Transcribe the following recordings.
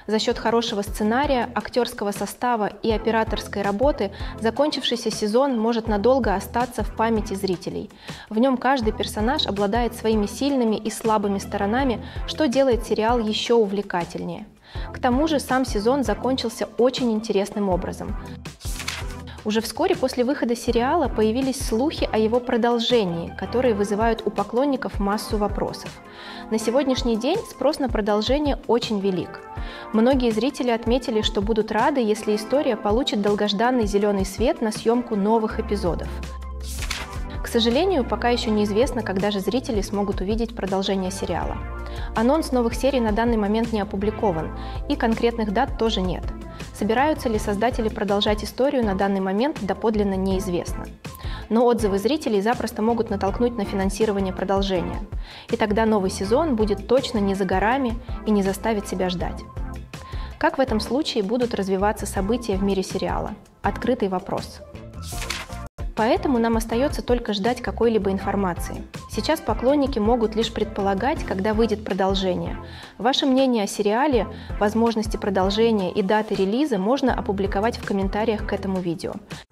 За счет хорошего сценария, актерского состава и операторской работы закончившийся сезон может надолго остаться в памяти зрителей. В нем каждый персонаж обладает своими сильными и слабыми сторонами, что делает сериал еще увлекательнее. К тому же сам сезон закончился очень интересным образом. Уже вскоре после выхода сериала появились слухи о его продолжении, которые вызывают у поклонников массу вопросов. На сегодняшний день спрос на продолжение очень велик. Многие зрители отметили, что будут рады, если история получит долгожданный зеленый свет на съемку новых эпизодов. К сожалению, пока еще неизвестно, когда же зрители смогут увидеть продолжение сериала. Анонс новых серий на данный момент не опубликован, и конкретных дат тоже нет. Собираются ли создатели продолжать историю на данный момент, доподлинно неизвестно. Но отзывы зрителей запросто могут натолкнуть на финансирование продолжения. И тогда новый сезон будет точно не за горами и не заставит себя ждать. Как в этом случае будут развиваться события в мире сериала? Открытый вопрос. Поэтому нам остается только ждать какой-либо информации. Сейчас поклонники могут лишь предполагать, когда выйдет продолжение. Ваше мнение о сериале, возможности продолжения и даты релиза можно опубликовать в комментариях к этому видео.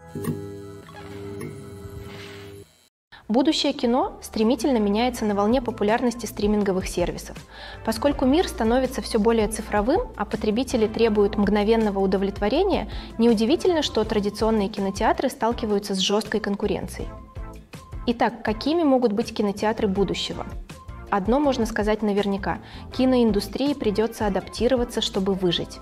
Будущее кино стремительно меняется на волне популярности стриминговых сервисов. Поскольку мир становится все более цифровым, а потребители требуют мгновенного удовлетворения, неудивительно, что традиционные кинотеатры сталкиваются с жесткой конкуренцией. Итак, какими могут быть кинотеатры будущего? Одно можно сказать наверняка – киноиндустрии придется адаптироваться, чтобы выжить.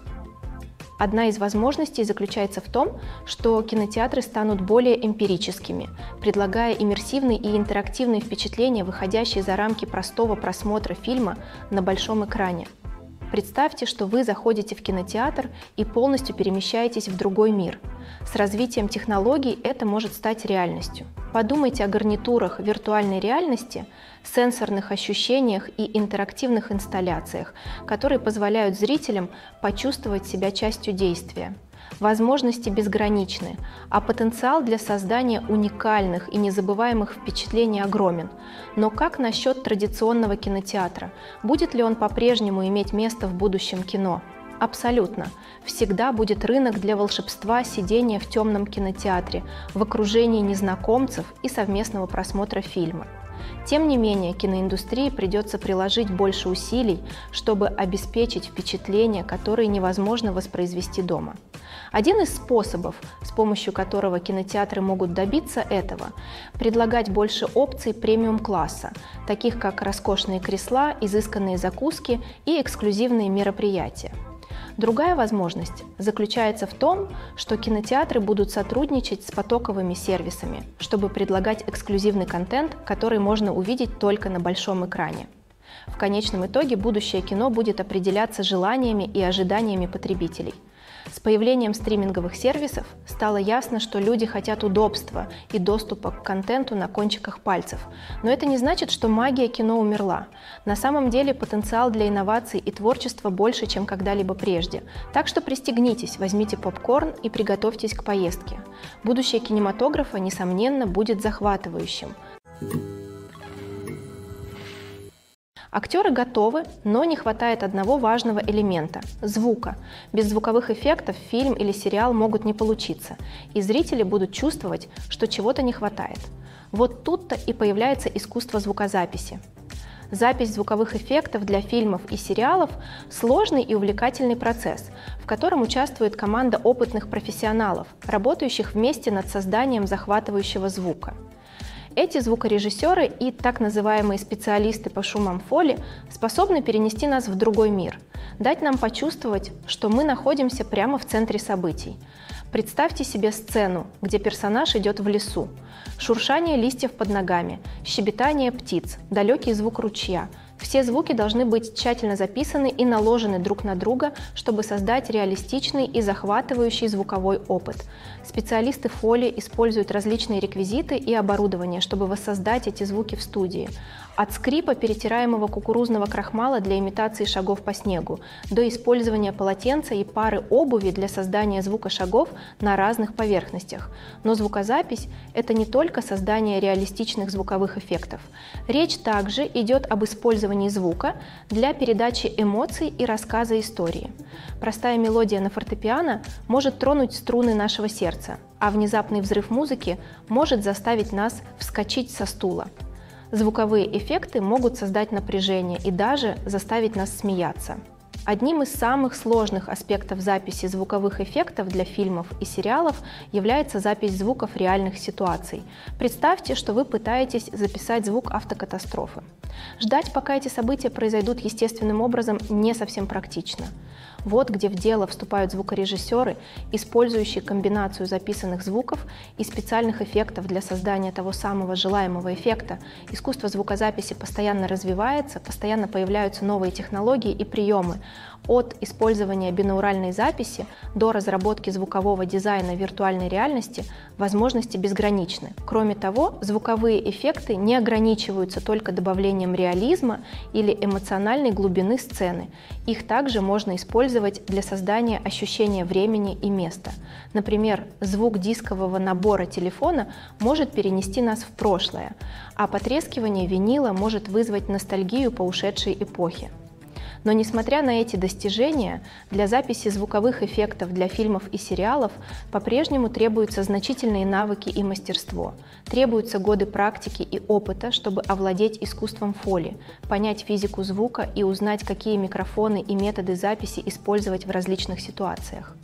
Одна из возможностей заключается в том, что кинотеатры станут более эмпирическими, предлагая иммерсивные и интерактивные впечатления, выходящие за рамки простого просмотра фильма на большом экране. Представьте, что вы заходите в кинотеатр и полностью перемещаетесь в другой мир. С развитием технологий это может стать реальностью. Подумайте о гарнитурах виртуальной реальности, сенсорных ощущениях и интерактивных инсталляциях, которые позволяют зрителям почувствовать себя частью действия. Возможности безграничны, а потенциал для создания уникальных и незабываемых впечатлений огромен. Но как насчет традиционного кинотеатра? Будет ли он по-прежнему иметь место в будущем кино? Абсолютно. Всегда будет рынок для волшебства сидения в темном кинотеатре, в окружении незнакомцев и совместного просмотра фильма. Тем не менее, киноиндустрии придется приложить больше усилий, чтобы обеспечить впечатления, которые невозможно воспроизвести дома. Один из способов, с помощью которого кинотеатры могут добиться этого, предлагать больше опций премиум-класса, таких как роскошные кресла, изысканные закуски и эксклюзивные мероприятия. Другая возможность заключается в том, что кинотеатры будут сотрудничать с потоковыми сервисами, чтобы предлагать эксклюзивный контент, который можно увидеть только на большом экране. В конечном итоге будущее кино будет определяться желаниями и ожиданиями потребителей. С появлением стриминговых сервисов стало ясно, что люди хотят удобства и доступа к контенту на кончиках пальцев. Но это не значит, что магия кино умерла. На самом деле потенциал для инноваций и творчества больше, чем когда-либо прежде. Так что пристегнитесь, возьмите попкорн и приготовьтесь к поездке. Будущее кинематографа, несомненно, будет захватывающим. Актеры готовы, но не хватает одного важного элемента – звука. Без звуковых эффектов фильм или сериал могут не получиться, и зрители будут чувствовать, что чего-то не хватает. Вот тут-то и появляется искусство звукозаписи. Запись звуковых эффектов для фильмов и сериалов – сложный и увлекательный процесс, в котором участвует команда опытных профессионалов, работающих вместе над созданием захватывающего звука. Эти звукорежиссеры и так называемые специалисты по шумам фоли способны перенести нас в другой мир, дать нам почувствовать, что мы находимся прямо в центре событий. Представьте себе сцену, где персонаж идет в лесу. Шуршание листьев под ногами, щебетание птиц, далекий звук ручья. Все звуки должны быть тщательно записаны и наложены друг на друга, чтобы создать реалистичный и захватывающий звуковой опыт. Специалисты фоли используют различные реквизиты и оборудование, чтобы воссоздать эти звуки в студии. От скрипа перетираемого кукурузного крахмала для имитации шагов по снегу до использования полотенца и пары обуви для создания звука шагов на разных поверхностях. Но звукозапись – это не только создание реалистичных звуковых эффектов. Речь также идет об использовании звука для передачи эмоций и рассказа истории. Простая мелодия на фортепиано может тронуть струны нашего сердца, а внезапный взрыв музыки может заставить нас вскочить со стула. Звуковые эффекты могут создать напряжение и даже заставить нас смеяться. Одним из самых сложных аспектов записи звуковых эффектов для фильмов и сериалов является запись звуков реальных ситуаций. Представьте, что вы пытаетесь записать звук автокатастрофы. Ждать, пока эти события произойдут естественным образом, не совсем практично. Вот где в дело вступают звукорежиссеры, использующие комбинацию записанных звуков и специальных эффектов для создания того самого желаемого эффекта. Искусство звукозаписи постоянно развивается, постоянно появляются новые технологии и приемы. От использования бинауральной записи до разработки звукового дизайна виртуальной реальности возможности безграничны. Кроме того, звуковые эффекты не ограничиваются только добавлением реализма или эмоциональной глубины сцены. Их также можно использовать для создания ощущения времени и места. Например, звук дискового набора телефона может перенести нас в прошлое, а потрескивание винила может вызвать ностальгию по ушедшей эпохе. Но несмотря на эти достижения, для записи звуковых эффектов для фильмов и сериалов по-прежнему требуются значительные навыки и мастерство. Требуются годы практики и опыта, чтобы овладеть искусством фоли, понять физику звука и узнать, какие микрофоны и методы записи использовать в различных ситуациях.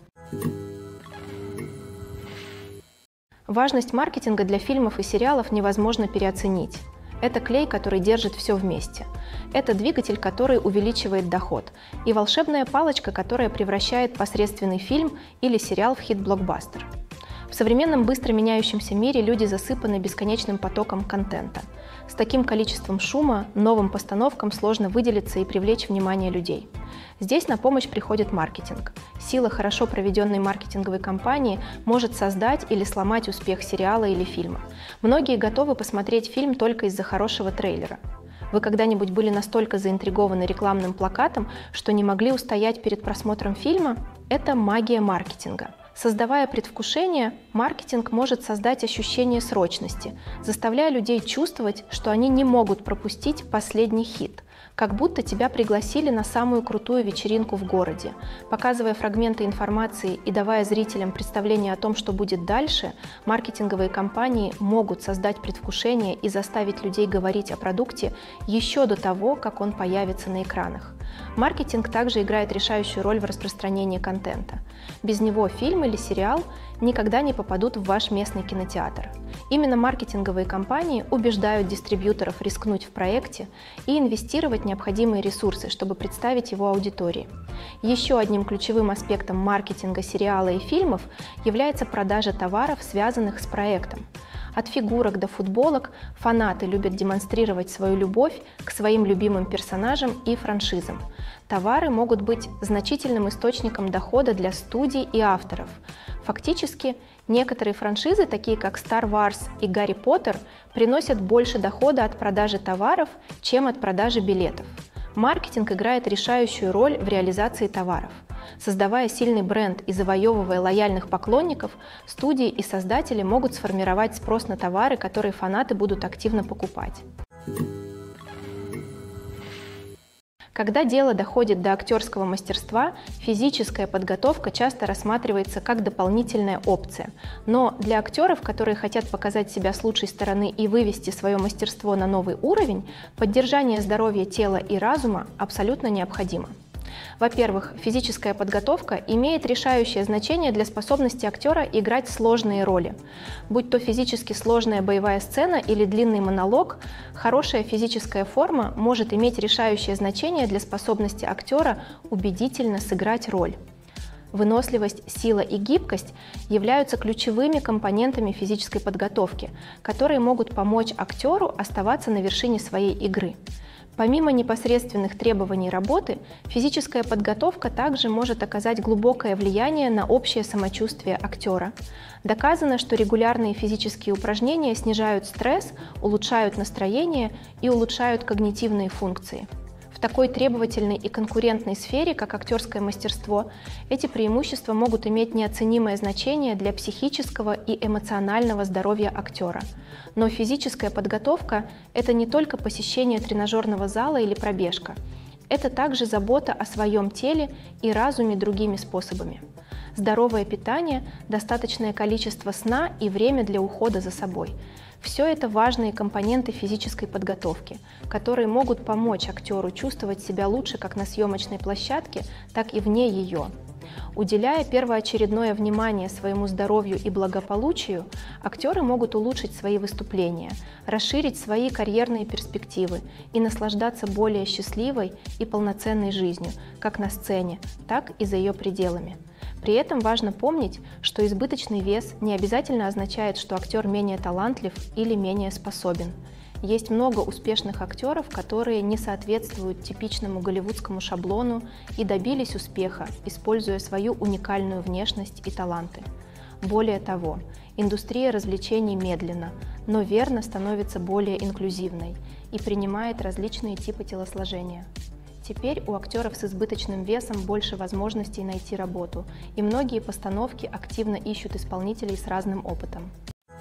Важность маркетинга для фильмов и сериалов невозможно переоценить. Это клей, который держит все вместе. Это двигатель, который увеличивает доход. И волшебная палочка, которая превращает посредственный фильм или сериал в хит-блокбастер. В современном быстро меняющемся мире люди засыпаны бесконечным потоком контента. С таким количеством шума новым постановкам сложно выделиться и привлечь внимание людей. Здесь на помощь приходит маркетинг. Сила хорошо проведенной маркетинговой кампании может создать или сломать успех сериала или фильма. Многие готовы посмотреть фильм только из-за хорошего трейлера. Вы когда-нибудь были настолько заинтригованы рекламным плакатом, что не могли устоять перед просмотром фильма? Это магия маркетинга. Создавая предвкушение, маркетинг может создать ощущение срочности, заставляя людей чувствовать, что они не могут пропустить последний хит, как будто тебя пригласили на самую крутую вечеринку в городе. Показывая фрагменты информации и давая зрителям представление о том, что будет дальше, маркетинговые компании могут создать предвкушение и заставить людей говорить о продукте еще до того, как он появится на экранах. Маркетинг также играет решающую роль в распространении контента. Без него фильм или сериал никогда не попадут в ваш местный кинотеатр. Именно маркетинговые компании убеждают дистрибьюторов рискнуть в проекте и инвестировать необходимые ресурсы, чтобы представить его аудитории. Еще одним ключевым аспектом маркетинга сериала и фильмов является продажа товаров, связанных с проектом. От фигурок до футболок фанаты любят демонстрировать свою любовь к своим любимым персонажам и франшизам. Товары могут быть значительным источником дохода для студий и авторов. Фактически, некоторые франшизы, такие как Star Wars и Гарри Поттер, приносят больше дохода от продажи товаров, чем от продажи билетов. Маркетинг играет решающую роль в реализации товаров. Создавая сильный бренд и завоевывая лояльных поклонников, студии и создатели могут сформировать спрос на товары, которые фанаты будут активно покупать. Когда дело доходит до актерского мастерства, физическая подготовка часто рассматривается как дополнительная опция. Но для актеров, которые хотят показать себя с лучшей стороны и вывести свое мастерство на новый уровень, поддержание здоровья тела и разума абсолютно необходимо. Во-первых, физическая подготовка имеет решающее значение для способности актера играть сложные роли. Будь то физически сложная боевая сцена или длинный монолог, хорошая физическая форма может иметь решающее значение для способности актера убедительно сыграть роль. Выносливость, сила и гибкость являются ключевыми компонентами физической подготовки, которые могут помочь актеру оставаться на вершине своей игры. Помимо непосредственных требований работы, физическая подготовка также может оказать глубокое влияние на общее самочувствие актера. Доказано, что регулярные физические упражнения снижают стресс, улучшают настроение и улучшают когнитивные функции. В такой требовательной и конкурентной сфере, как актерское мастерство, эти преимущества могут иметь неоценимое значение для психического и эмоционального здоровья актера. Но физическая подготовка – это не только посещение тренажерного зала или пробежка. Это также забота о своем теле и разуме другими способами. Здоровое питание, достаточное количество сна и время для ухода за собой – все это важные компоненты физической подготовки, которые могут помочь актеру чувствовать себя лучше как на съемочной площадке, так и вне ее. Уделяя первоочередное внимание своему здоровью и благополучию, актеры могут улучшить свои выступления, расширить свои карьерные перспективы и наслаждаться более счастливой и полноценной жизнью, как на сцене, так и за ее пределами. При этом важно помнить, что избыточный вес не обязательно означает, что актер менее талантлив или менее способен. Есть много успешных актеров, которые не соответствуют типичному голливудскому шаблону и добились успеха, используя свою уникальную внешность и таланты. Более того, индустрия развлечений медленно, но верно становится более инклюзивной и принимает различные типы телосложения. Теперь у актеров с избыточным весом больше возможностей найти работу, и многие постановки активно ищут исполнителей с разным опытом.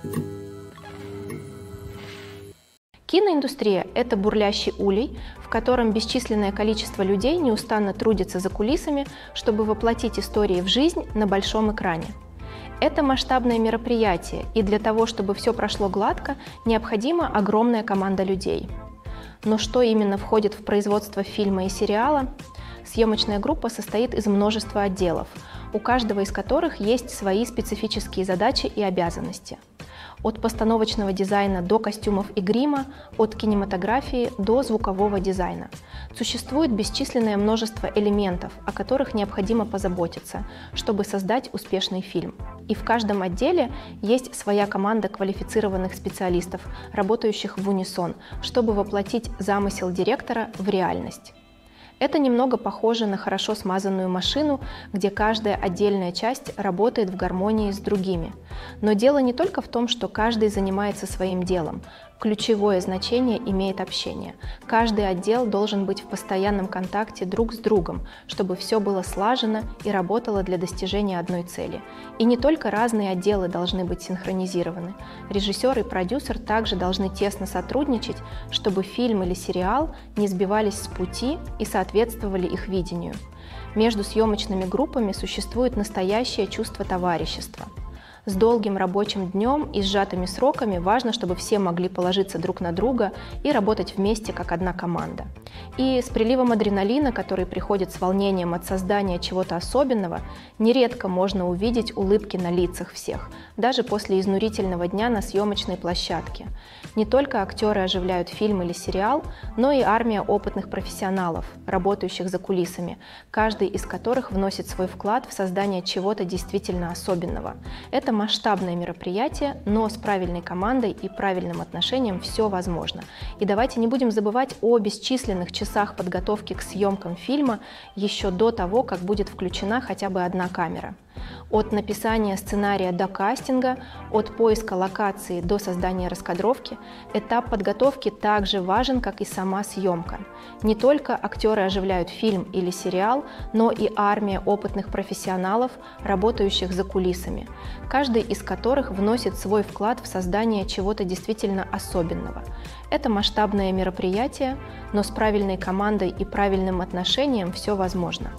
Киноиндустрия – это бурлящий улей, в котором бесчисленное количество людей неустанно трудится за кулисами, чтобы воплотить истории в жизнь на большом экране. Это масштабное мероприятие, и для того, чтобы все прошло гладко, необходима огромная команда людей. Но что именно входит в производство фильма и сериала? Съемочная группа состоит из множества отделов, у каждого из которых есть свои специфические задачи и обязанности. От постановочного дизайна до костюмов и грима, от кинематографии до звукового дизайна. Существует бесчисленное множество элементов, о которых необходимо позаботиться, чтобы создать успешный фильм. И в каждом отделе есть своя команда квалифицированных специалистов, работающих в унисон, чтобы воплотить замысел директора в реальность. Это немного похоже на хорошо смазанную машину, где каждая отдельная часть работает в гармонии с другими. Но дело не только в том, что каждый занимается своим делом. Ключевое значение имеет общение. Каждый отдел должен быть в постоянном контакте друг с другом, чтобы все было слажено и работало для достижения одной цели. И не только разные отделы должны быть синхронизированы. Режиссер и продюсер также должны тесно сотрудничать, чтобы фильм или сериал не сбивались с пути и соответствовали их видению. Между съемочными группами существует настоящее чувство товарищества. С долгим рабочим днем и сжатыми сроками важно, чтобы все могли положиться друг на друга и работать вместе как одна команда. И с приливом адреналина, который приходит с волнением от создания чего-то особенного, нередко можно увидеть улыбки на лицах всех, даже после изнурительного дня на съемочной площадке. Не только актеры оживляют фильм или сериал, но и армия опытных профессионалов, работающих за кулисами, каждый из которых вносит свой вклад в создание чего-то действительно особенного. Это масштабное мероприятие, но с правильной командой и правильным отношением все возможно. И давайте не будем забывать о бесчисленных часах подготовки к съемкам фильма еще до того, как будет включена хотя бы одна камера. От написания сценария до кастинга, от поиска локации до создания раскадровки, этап подготовки также важен, как и сама съемка. Не только актеры оживляют фильм или сериал, но и армия опытных профессионалов, работающих за кулисами, каждый из которых вносит свой вклад в создание чего-то действительно особенного. Это масштабное мероприятие, но с правильной командой и правильным отношением все возможно.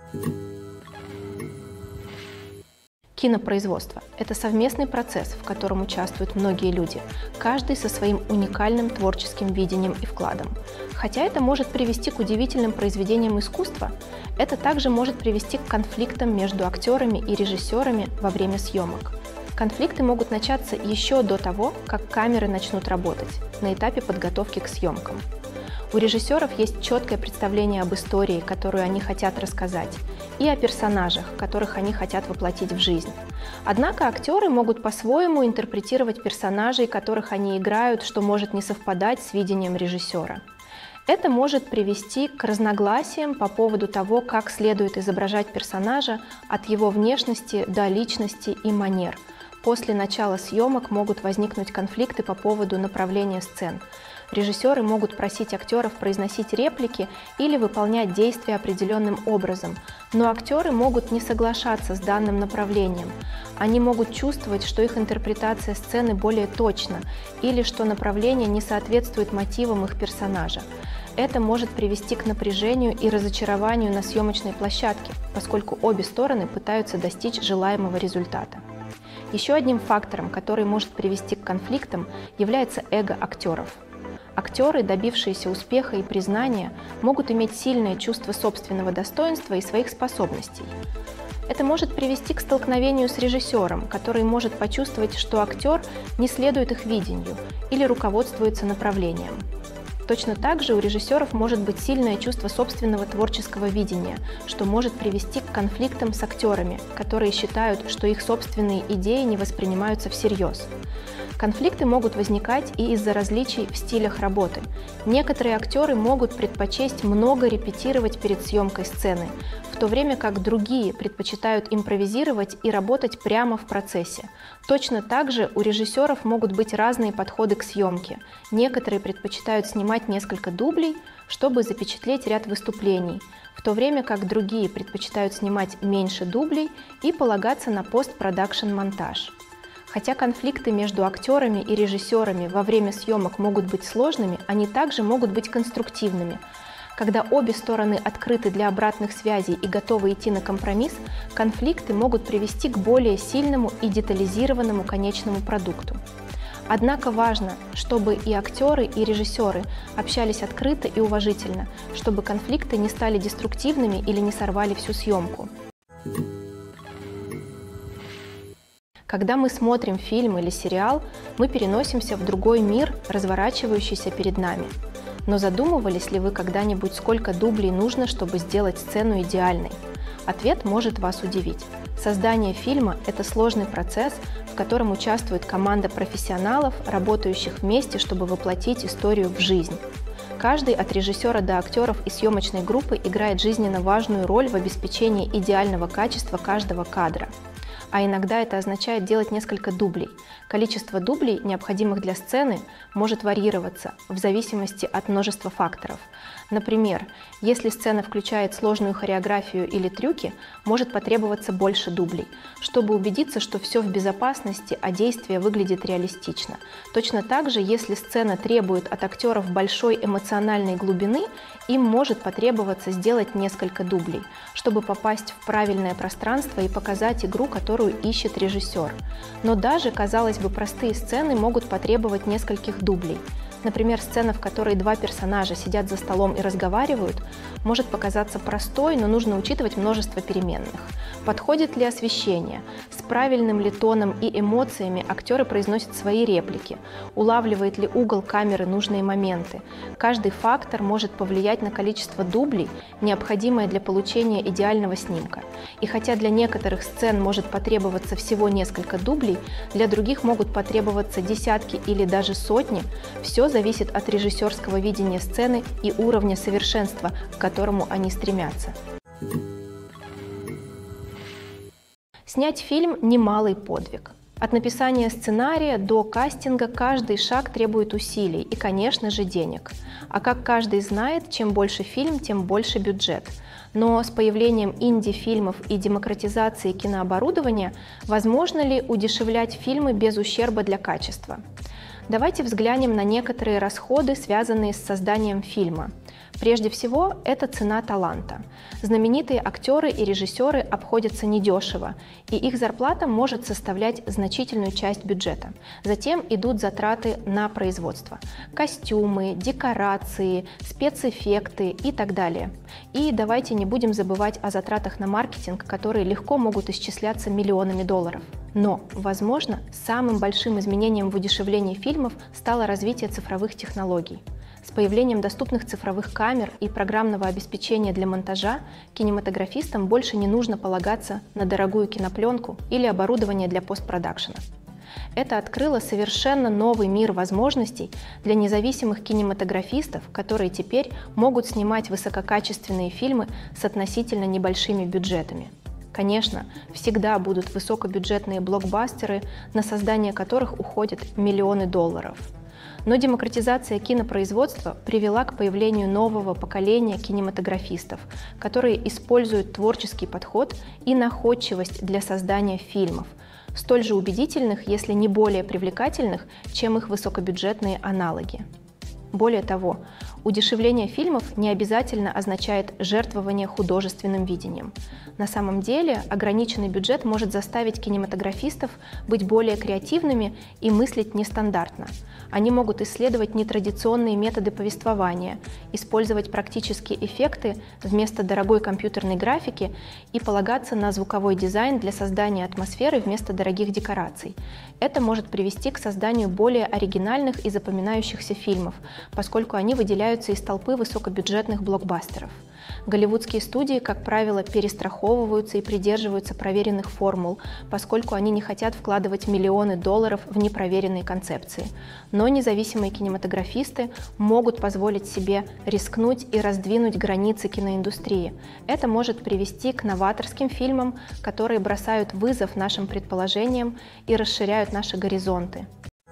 Кинопроизводство – это совместный процесс, в котором участвуют многие люди, каждый со своим уникальным творческим видением и вкладом. Хотя это может привести к удивительным произведениям искусства, это также может привести к конфликтам между актерами и режиссерами во время съемок. Конфликты могут начаться еще до того, как камеры начнут работать, на этапе подготовки к съемкам. У режиссеров есть четкое представление об истории, которую они хотят рассказать, и о персонажах, которых они хотят воплотить в жизнь. Однако актеры могут по-своему интерпретировать персонажей, которых они играют, что может не совпадать с видением режиссера. Это может привести к разногласиям по поводу того, как следует изображать персонажа от его внешности до личности и манер. После начала съемок могут возникнуть конфликты по поводу направления сцен. Режиссеры могут просить актеров произносить реплики или выполнять действия определенным образом, но актеры могут не соглашаться с данным направлением. Они могут чувствовать, что их интерпретация сцены более точна или что направление не соответствует мотивам их персонажа. Это может привести к напряжению и разочарованию на съемочной площадке, поскольку обе стороны пытаются достичь желаемого результата. Еще одним фактором, который может привести к конфликтам, является эго актеров. Актеры, добившиеся успеха и признания, могут иметь сильное чувство собственного достоинства и своих способностей. Это может привести к столкновению с режиссером, который может почувствовать, что актер не следует их видению или руководствуется направлением. Точно так же у режиссеров может быть сильное чувство собственного творческого видения, что может привести к конфликтам с актерами, которые считают, что их собственные идеи не воспринимаются всерьез. Конфликты могут возникать и из-за различий в стилях работы. Некоторые актеры могут предпочесть много репетировать перед съемкой сцены, в то время как другие предпочитают импровизировать и работать прямо в процессе. Точно так же у режиссеров могут быть разные подходы к съемке. Некоторые предпочитают снимать несколько дублей, чтобы запечатлеть ряд выступлений, в то время как другие предпочитают снимать меньше дублей и полагаться на постпродакшн-монтаж. Хотя конфликты между актерами и режиссерами во время съемок могут быть сложными, они также могут быть конструктивными. Когда обе стороны открыты для обратных связей и готовы идти на компромисс, конфликты могут привести к более сильному и детализированному конечному продукту. Однако важно, чтобы и актеры, и режиссеры общались открыто и уважительно, чтобы конфликты не стали деструктивными или не сорвали всю съемку. Когда мы смотрим фильм или сериал, мы переносимся в другой мир, разворачивающийся перед нами. Но задумывались ли вы когда-нибудь, сколько дублей нужно, чтобы сделать сцену идеальной? Ответ может вас удивить. Создание фильма – это сложный процесс, в котором участвует команда профессионалов, работающих вместе, чтобы воплотить историю в жизнь. Каждый, от режиссера до актеров и съемочной группы, играет жизненно важную роль в обеспечении идеального качества каждого кадра. А иногда это означает делать несколько дублей. Количество дублей, необходимых для сцены, может варьироваться в зависимости от множества факторов. Например, если сцена включает сложную хореографию или трюки, может потребоваться больше дублей, чтобы убедиться, что все в безопасности, а действие выглядит реалистично. Точно так же, если сцена требует от актеров большой эмоциональной глубины, им может потребоваться сделать несколько дублей, чтобы попасть в правильное пространство и показать игру, которую ищет режиссер. Но даже, казалось бы, простые сцены могут потребовать нескольких дублей. Например, сцена, в которой два персонажа сидят за столом и разговаривают, может показаться простой, но нужно учитывать множество переменных. Подходит ли освещение? С правильным ли тоном и эмоциями актеры произносят свои реплики? Улавливает ли угол камеры нужные моменты? Каждый фактор может повлиять на количество дублей, необходимое для получения идеального снимка. И хотя для некоторых сцен может потребоваться всего несколько дублей, для других могут потребоваться десятки или даже сотни, все зависит от режиссерского видения сцены и уровня совершенства, к которому они стремятся. Снять фильм – немалый подвиг. От написания сценария до кастинга каждый шаг требует усилий и, конечно же, денег. А как каждый знает, чем больше фильм, тем больше бюджет. Но с появлением инди-фильмов и демократизацией кинооборудования возможно ли удешевлять фильмы без ущерба для качества? Давайте взглянем на некоторые расходы, связанные с созданием фильма. Прежде всего, это цена таланта. Знаменитые актеры и режиссеры обходятся недешево, и их зарплата может составлять значительную часть бюджета. Затем идут затраты на производство. Костюмы, декорации, спецэффекты и так далее. И давайте не будем забывать о затратах на маркетинг, которые легко могут исчисляться миллионами долларов. Но, возможно, самым большим изменением в удешевлении фильмов стало развитие цифровых технологий. С появлением доступных цифровых камер и программного обеспечения для монтажа кинематографистам больше не нужно полагаться на дорогую кинопленку или оборудование для постпродакшена. Это открыло совершенно новый мир возможностей для независимых кинематографистов, которые теперь могут снимать высококачественные фильмы с относительно небольшими бюджетами. Конечно, всегда будут высокобюджетные блокбастеры, на создание которых уходят миллионы долларов. Но демократизация кинопроизводства привела к появлению нового поколения кинематографистов, которые используют творческий подход и находчивость для создания фильмов, столь же убедительных, если не более привлекательных, чем их высокобюджетные аналоги. Более того, удешевление фильмов не обязательно означает жертвование художественным видением. На самом деле, ограниченный бюджет может заставить кинематографистов быть более креативными и мыслить нестандартно. Они могут исследовать нетрадиционные методы повествования, использовать практические эффекты вместо дорогой компьютерной графики и полагаться на звуковой дизайн для создания атмосферы вместо дорогих декораций. Это может привести к созданию более оригинальных и запоминающихся фильмов, поскольку они выделяются из толпы высокобюджетных блокбастеров. Голливудские студии, как правило, перестраховываются и придерживаются проверенных формул, поскольку они не хотят вкладывать миллионы долларов в непроверенные концепции. Но независимые кинематографисты могут позволить себе рискнуть и раздвинуть границы киноиндустрии. Это может привести к новаторским фильмам, которые бросают вызов нашим предположениям и расширяют наши горизонты.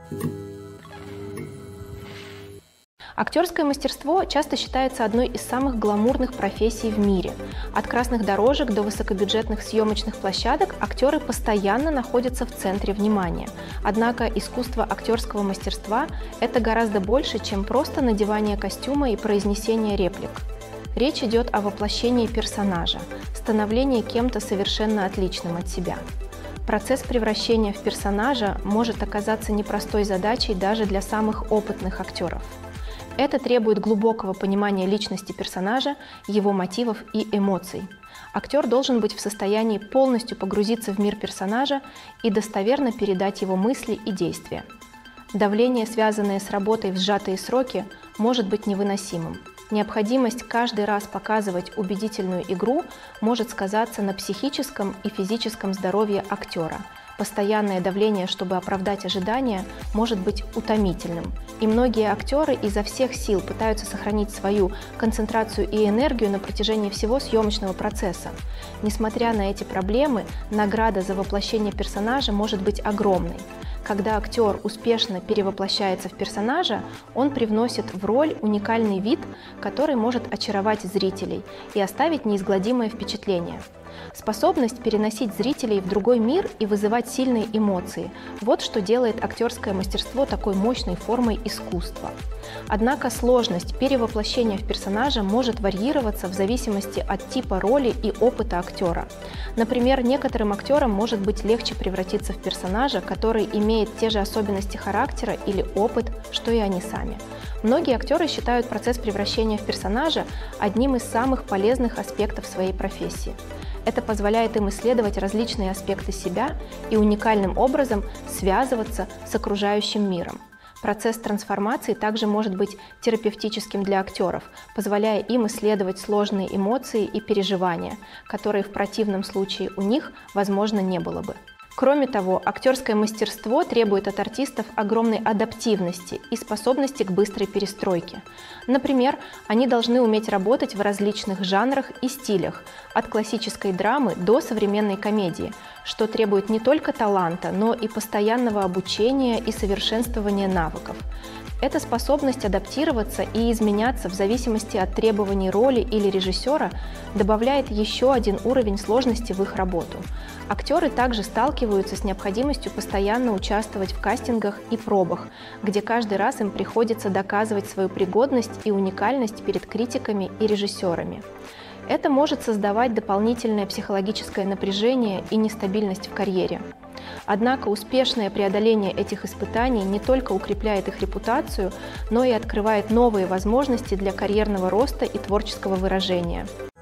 Актерское мастерство часто считается одной из самых гламурных профессий в мире. От красных дорожек до высокобюджетных съемочных площадок актеры постоянно находятся в центре внимания. Однако искусство актерского мастерства – это гораздо больше, чем просто надевание костюма и произнесение реплик. Речь идет о воплощении персонажа, становлении кем-то совершенно отличным от себя. Процесс превращения в персонажа может оказаться непростой задачей даже для самых опытных актеров. Это требует глубокого понимания личности персонажа, его мотивов и эмоций. Актер должен быть в состоянии полностью погрузиться в мир персонажа и достоверно передать его мысли и действия. Давление, связанное с работой в сжатые сроки, может быть невыносимым. Необходимость каждый раз показывать убедительную игру может сказаться на психическом и физическом здоровье актера. Постоянное давление, чтобы оправдать ожидания, может быть утомительным. И многие актеры изо всех сил пытаются сохранить свою концентрацию и энергию на протяжении всего съемочного процесса. Несмотря на эти проблемы, награда за воплощение персонажа может быть огромной. Когда актер успешно перевоплощается в персонажа, он привносит в роль уникальный вид, который может очаровать зрителей и оставить неизгладимое впечатление. Способность переносить зрителей в другой мир и вызывать сильные эмоции – вот что делает актерское мастерство такой мощной формой искусства. Однако сложность перевоплощения в персонажа может варьироваться в зависимости от типа роли и опыта актера. Например, некоторым актерам может быть легче превратиться в персонажа, который имеет те же особенности характера или опыт, что и они сами. Многие актеры считают процесс превращения в персонажа одним из самых полезных аспектов своей профессии. Это позволяет им исследовать различные аспекты себя и уникальным образом связываться с окружающим миром. Процесс трансформации также может быть терапевтическим для актеров, позволяя им исследовать сложные эмоции и переживания, которые в противном случае у них, возможно, не было бы. Кроме того, актерское мастерство требует от артистов огромной адаптивности и способности к быстрой перестройке. Например, они должны уметь работать в различных жанрах и стилях, от классической драмы до современной комедии, что требует не только таланта, но и постоянного обучения и совершенствования навыков. Эта способность адаптироваться и изменяться в зависимости от требований роли или режиссера добавляет еще один уровень сложности в их работу. Актеры также сталкиваются с необходимостью постоянно участвовать в кастингах и пробах, где каждый раз им приходится доказывать свою пригодность и уникальность перед критиками и режиссерами. Это может создавать дополнительное психологическое напряжение и нестабильность в карьере. Однако успешное преодоление этих испытаний не только укрепляет их репутацию, но и открывает новые возможности для карьерного роста и творческого выражения.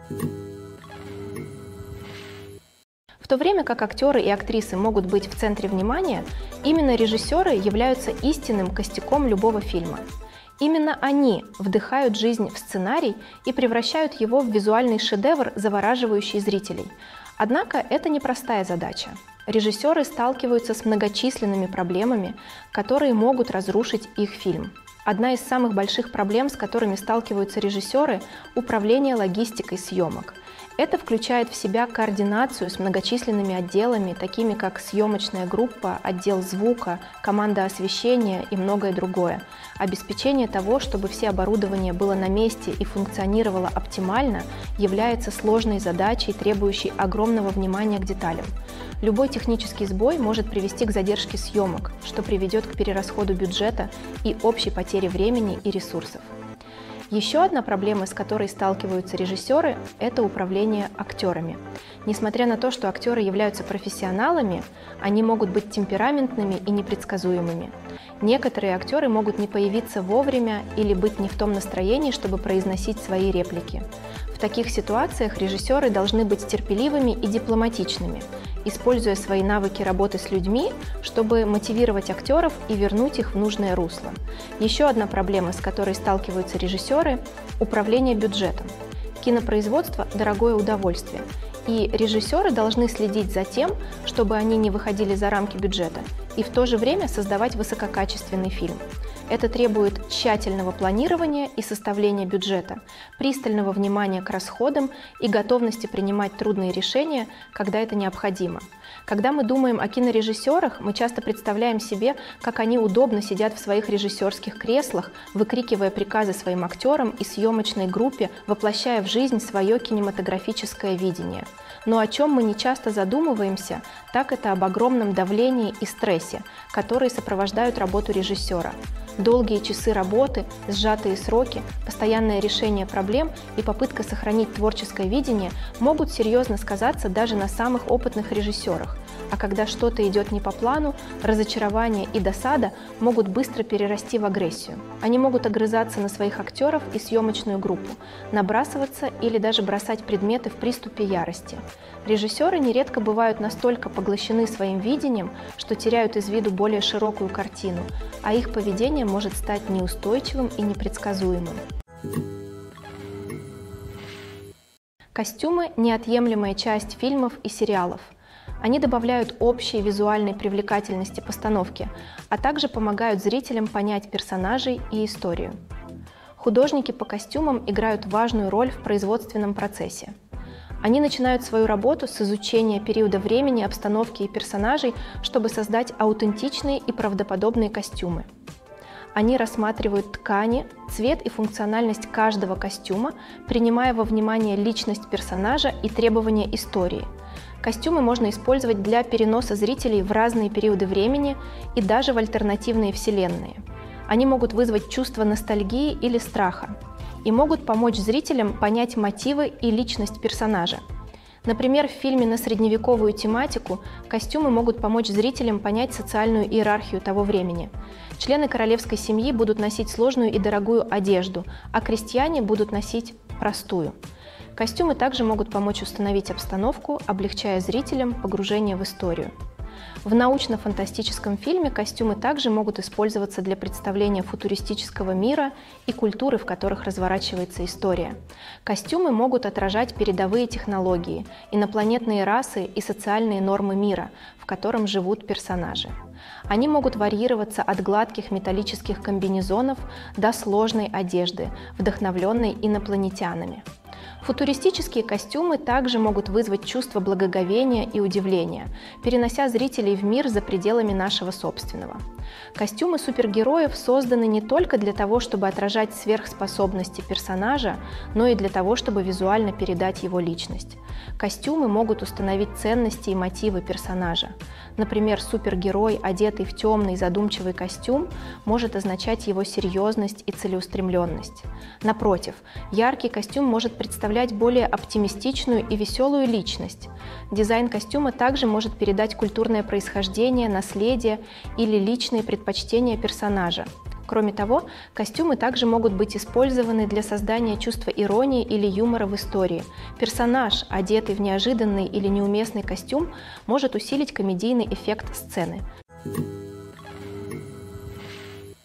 В то время как актеры и актрисы могут быть в центре внимания, именно режиссеры являются истинным костяком любого фильма. Именно они вдыхают жизнь в сценарий и превращают его в визуальный шедевр, завораживающий зрителей. Однако это непростая задача. Режиссеры сталкиваются с многочисленными проблемами, которые могут разрушить их фильм. Одна из самых больших проблем, с которыми сталкиваются режиссеры – управление логистикой съемок. Это включает в себя координацию с многочисленными отделами, такими как съемочная группа, отдел звука, команда освещения и многое другое. Обеспечение того, чтобы все оборудование было на месте и функционировало оптимально, является сложной задачей, требующей огромного внимания к деталям. Любой технический сбой может привести к задержке съемок, что приведет к перерасходу бюджета и общей потере времени и ресурсов. Еще одна проблема, с которой сталкиваются режиссеры, это управление актерами. Несмотря на то, что актеры являются профессионалами, они могут быть темпераментными и непредсказуемыми. Некоторые актеры могут не появиться вовремя или быть не в том настроении, чтобы произносить свои реплики. В таких ситуациях режиссеры должны быть терпеливыми и дипломатичными, используя свои навыки работы с людьми, чтобы мотивировать актеров и вернуть их в нужное русло. Еще одна проблема, с которой сталкиваются режиссеры – управление бюджетом. Кинопроизводство – дорогое удовольствие, и режиссеры должны следить за тем, чтобы они не выходили за рамки бюджета, и в то же время создавать высококачественный фильм. Это требует тщательного планирования и составления бюджета, пристального внимания к расходам и готовности принимать трудные решения, когда это необходимо. Когда мы думаем о кинорежиссерах, мы часто представляем себе, как они удобно сидят в своих режиссерских креслах, выкрикивая приказы своим актерам и съемочной группе, воплощая в жизнь свое кинематографическое видение. Но о чем мы не часто задумываемся, так это об огромном давлении и стрессе, которые сопровождают работу режиссера. Долгие часы работы, сжатые сроки, постоянное решение проблем и попытка сохранить творческое видение могут серьезно сказаться даже на самых опытных режиссерах. А когда что-то идет не по плану, разочарование и досада могут быстро перерасти в агрессию. Они могут огрызаться на своих актеров и съемочную группу, набрасываться или даже бросать предметы в приступе ярости. Режиссеры нередко бывают настолько поглощены своим видением, что теряют из виду более широкую картину, а их поведение может стать неустойчивым и непредсказуемым. Костюмы – неотъемлемая часть фильмов и сериалов. Они добавляют общей визуальной привлекательности постановки, а также помогают зрителям понять персонажей и историю. Художники по костюмам играют важную роль в производственном процессе. Они начинают свою работу с изучения периода времени, обстановки и персонажей, чтобы создать аутентичные и правдоподобные костюмы. Они рассматривают ткани, цвет и функциональность каждого костюма, принимая во внимание личность персонажа и требования истории. Костюмы можно использовать для переноса зрителей в разные периоды времени и даже в альтернативные вселенные. Они могут вызвать чувство ностальгии или страха и могут помочь зрителям понять мотивы и личность персонажа. Например, в фильме на средневековую тематику костюмы могут помочь зрителям понять социальную иерархию того времени. Члены королевской семьи будут носить сложную и дорогую одежду, а крестьяне будут носить простую. Костюмы также могут помочь установить обстановку, облегчая зрителям погружение в историю. В научно-фантастическом фильме костюмы также могут использоваться для представления футуристического мира и культуры, в которых разворачивается история. Костюмы могут отражать передовые технологии, инопланетные расы и социальные нормы мира, в котором живут персонажи. Они могут варьироваться от гладких металлических комбинезонов до сложной одежды, вдохновленной инопланетянами. Футуристические костюмы также могут вызвать чувство благоговения и удивления, перенося зрителей в мир за пределами нашего собственного. Костюмы супергероев созданы не только для того, чтобы отражать сверхспособности персонажа, но и для того, чтобы визуально передать его личность. Костюмы могут установить ценности и мотивы персонажа. Например, супергерой, одетый в темный задумчивый костюм, может означать его серьезность и целеустремленность. Напротив, яркий костюм может представлять более оптимистичную и веселую личность. Дизайн костюма также может передать культурное происхождение, наследие или личные предпочтения персонажа. Кроме того, костюмы также могут быть использованы для создания чувства иронии или юмора в истории. Персонаж, одетый в неожиданный или неуместный костюм, может усилить комедийный эффект сцены.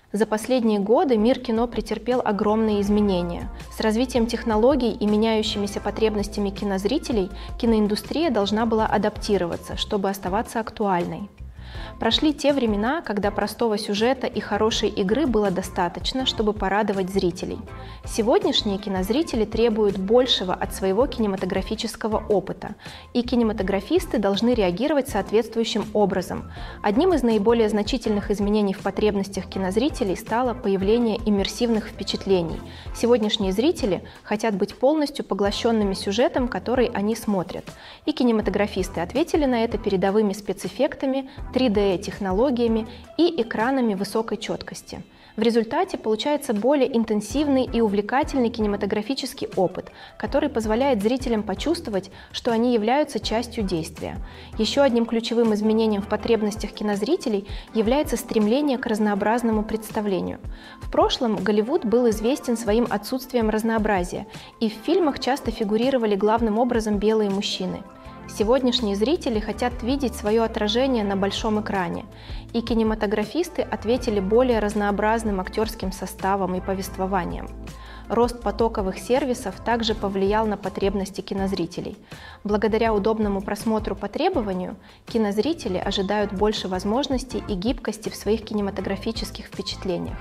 За последние годы мир кино претерпел огромные изменения. С развитием технологий и меняющимися потребностями кинозрителей киноиндустрия должна была адаптироваться, чтобы оставаться актуальной. Прошли те времена, когда простого сюжета и хорошей игры было достаточно, чтобы порадовать зрителей. Сегодняшние кинозрители требуют большего от своего кинематографического опыта, и кинематографисты должны реагировать соответствующим образом. Одним из наиболее значительных изменений в потребностях кинозрителей стало появление иммерсивных впечатлений. Сегодняшние зрители хотят быть полностью поглощенными сюжетом, который они смотрят. И кинематографисты ответили на это передовыми спецэффектами, 3D-технологиями и экранами высокой четкости. В результате получается более интенсивный и увлекательный кинематографический опыт, который позволяет зрителям почувствовать, что они являются частью действия. Еще одним ключевым изменением в потребностях кинозрителей является стремление к разнообразному представлению. В прошлом Голливуд был известен своим отсутствием разнообразия, и в фильмах часто фигурировали главным образом белые мужчины. Сегодняшние зрители хотят видеть свое отражение на большом экране, и кинематографисты ответили более разнообразным актерским составом и повествованием. Рост потоковых сервисов также повлиял на потребности кинозрителей. Благодаря удобному просмотру по требованию, кинозрители ожидают больше возможностей и гибкости в своих кинематографических впечатлениях.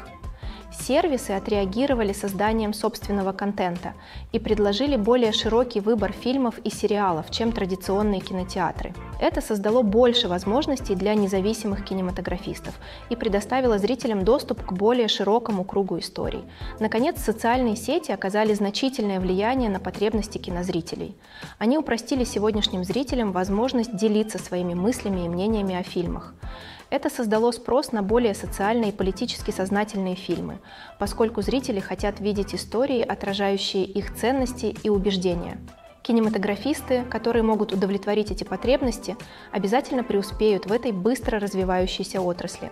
Сервисы отреагировали созданием собственного контента и предложили более широкий выбор фильмов и сериалов, чем традиционные кинотеатры. Это создало больше возможностей для независимых кинематографистов и предоставило зрителям доступ к более широкому кругу историй. Наконец, социальные сети оказали значительное влияние на потребности кинозрителей. Они упростили сегодняшним зрителям возможность делиться своими мыслями и мнениями о фильмах. Это создало спрос на более социально и политически сознательные фильмы, поскольку зрители хотят видеть истории, отражающие их ценности и убеждения. Кинематографисты, которые могут удовлетворить эти потребности, обязательно преуспеют в этой быстро развивающейся отрасли.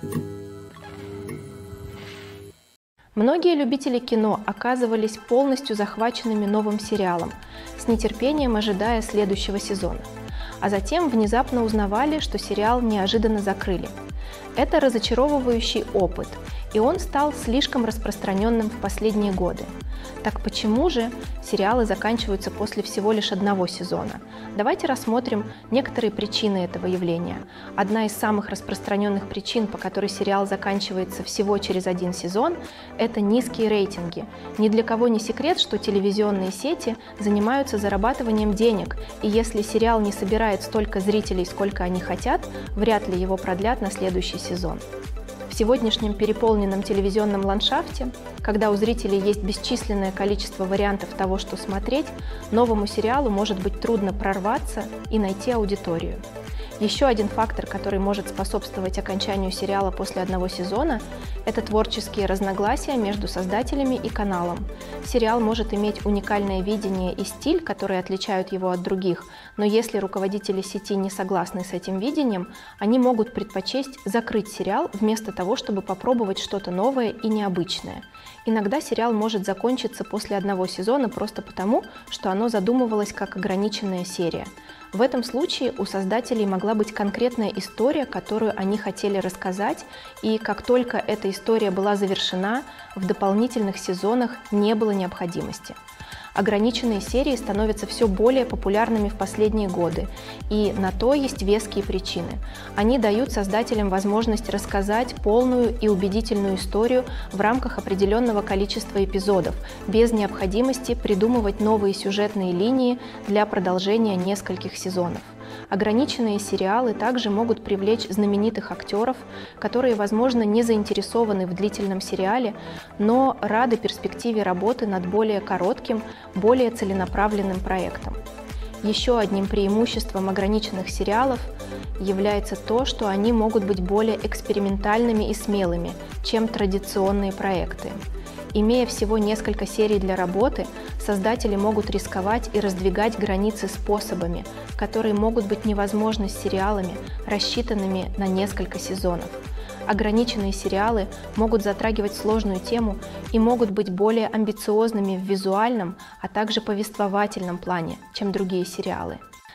Многие любители кино оказывались полностью захваченными новым сериалом, с нетерпением ожидая следующего сезона. А затем внезапно узнавали, что сериал неожиданно закрыли. Это разочаровывающий опыт, и он стал слишком распространенным в последние годы. Так почему же сериалы заканчиваются после всего лишь одного сезона? Давайте рассмотрим некоторые причины этого явления. Одна из самых распространенных причин, по которой сериал заканчивается всего через один сезон, это низкие рейтинги. Ни для кого не секрет, что телевизионные сети занимаются зарабатыванием денег, и если сериал не собирает столько зрителей, сколько они хотят, вряд ли его продлят на следующий сезон. В сегодняшнем переполненном телевизионном ландшафте, когда у зрителей есть бесчисленное количество вариантов того, что смотреть, новому сериалу может быть трудно прорваться и найти аудиторию. Еще один фактор, который может способствовать окончанию сериала после одного сезона, это творческие разногласия между создателями и каналом. Сериал может иметь уникальное видение и стиль, которые отличают его от других, но если руководители сети не согласны с этим видением, они могут предпочесть закрыть сериал вместо того, чтобы попробовать что-то новое и необычное. Иногда сериал может закончиться после одного сезона просто потому, что оно задумывалось как ограниченная серия. В этом случае у создателей могла быть конкретная история, которую они хотели рассказать, и как только эта история была завершена, в дополнительных сезонах не было необходимости. Ограниченные серии становятся все более популярными в последние годы, и на то есть веские причины. Они дают создателям возможность рассказать полную и убедительную историю в рамках определенного количества эпизодов, без необходимости придумывать новые сюжетные линии для продолжения нескольких сезонов. Ограниченные сериалы также могут привлечь знаменитых актеров, которые, возможно, не заинтересованы в длительном сериале, но рады перспективе работы над более коротким, более целенаправленным проектом. Еще одним преимуществом ограниченных сериалов является то, что они могут быть более экспериментальными и смелыми, чем традиционные проекты. Имея всего несколько серий для работы, создатели могут рисковать и раздвигать границы способами, которые могут быть невозможны с сериалами, рассчитанными на несколько сезонов. Ограниченные сериалы могут затрагивать сложную тему и могут быть более амбициозными в визуальном, а также повествовательном плане, чем другие сериалы.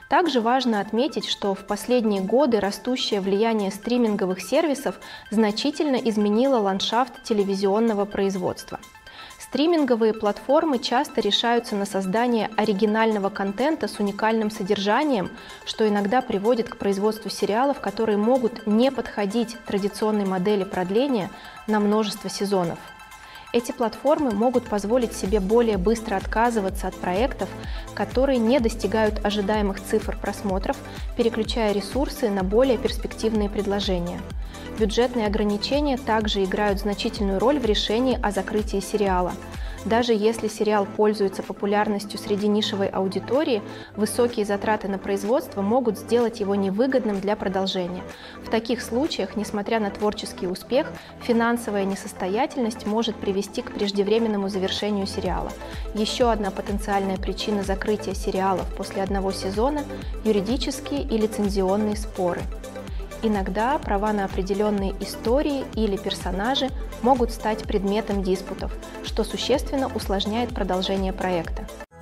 Также важно отметить, что в последние годы растущее влияние стриминговых сервисов значительно изменило ландшафт телевизионного производства. Стриминговые платформы часто решаются на создание оригинального контента с уникальным содержанием, что иногда приводит к производству сериалов, которые могут не подходить традиционной модели продления на множество сезонов. Эти платформы могут позволить себе более быстро отказываться от проектов, которые не достигают ожидаемых цифр просмотров, переключая ресурсы на более перспективные предложения. Бюджетные ограничения также играют значительную роль в решении о закрытии сериала. Даже если сериал пользуется популярностью среди нишевой аудитории, высокие затраты на производство могут сделать его невыгодным для продолжения. В таких случаях, несмотря на творческий успех, финансовая несостоятельность может привести к преждевременному завершению сериала. Еще одна потенциальная причина закрытия сериалов после одного сезона – юридические и лицензионные споры. Иногда права на определенные истории или персонажи могут стать предметом диспутов, что существенно усложняет продолжение проекта.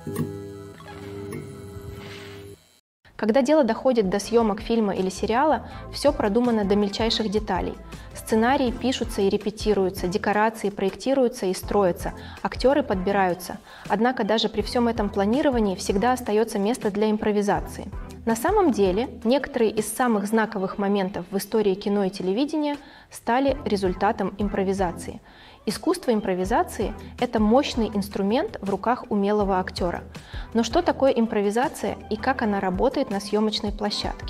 Когда дело доходит до съемок фильма или сериала, все продумано до мельчайших деталей. Сценарии пишутся и репетируются, декорации проектируются и строятся, актеры подбираются. Однако даже при всем этом планировании всегда остается место для импровизации. На самом деле, некоторые из самых знаковых моментов в истории кино и телевидения стали результатом импровизации. Искусство импровизации – это мощный инструмент в руках умелого актера. Но что такое импровизация и как она работает на съемочной площадке?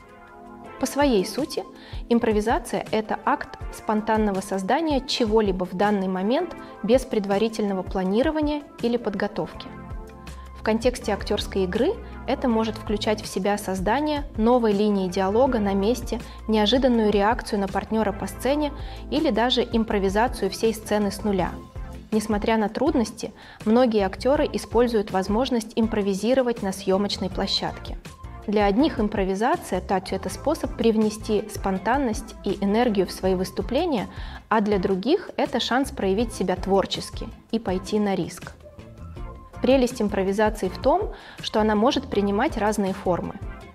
По своей сути, импровизация – это акт спонтанного создания чего-либо в данный момент без предварительного планирования или подготовки. В контексте актерской игры это может включать в себя создание новой линии диалога на месте, неожиданную реакцию на партнера по сцене или даже импровизацию всей сцены с нуля. Несмотря на трудности, многие актеры используют возможность импровизировать на съемочной площадке. Для одних импровизация – это способ привнести спонтанность и энергию в свои выступления, а для других – это шанс проявить себя творчески и пойти на риск. Прелесть импровизации в том, что она может принимать разные формы.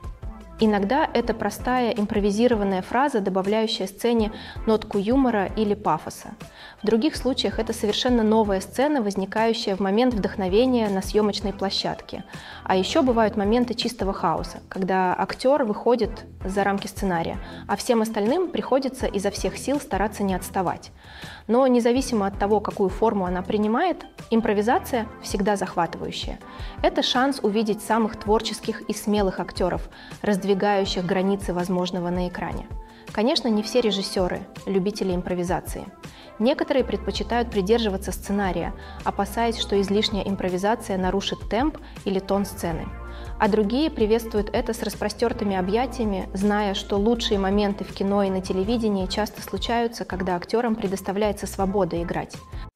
Иногда это простая импровизированная фраза, добавляющая сцене нотку юмора или пафоса. В других случаях это совершенно новая сцена, возникающая в момент вдохновения на съемочной площадке. А еще бывают моменты чистого хаоса, когда актер выходит за рамки сценария, а всем остальным приходится изо всех сил стараться не отставать. Но независимо от того, какую форму она принимает, импровизация всегда захватывающая. Это шанс увидеть самых творческих и смелых актеров, раздвигающих границы возможного на экране. Конечно, не все режиссеры – любители импровизации. Некоторые предпочитают придерживаться сценария, опасаясь, что излишняя импровизация нарушит темп или тон сцены. А другие приветствуют это с распростертыми объятиями, зная, что лучшие моменты в кино и на телевидении часто случаются, когда актерам предоставляется свобода играть.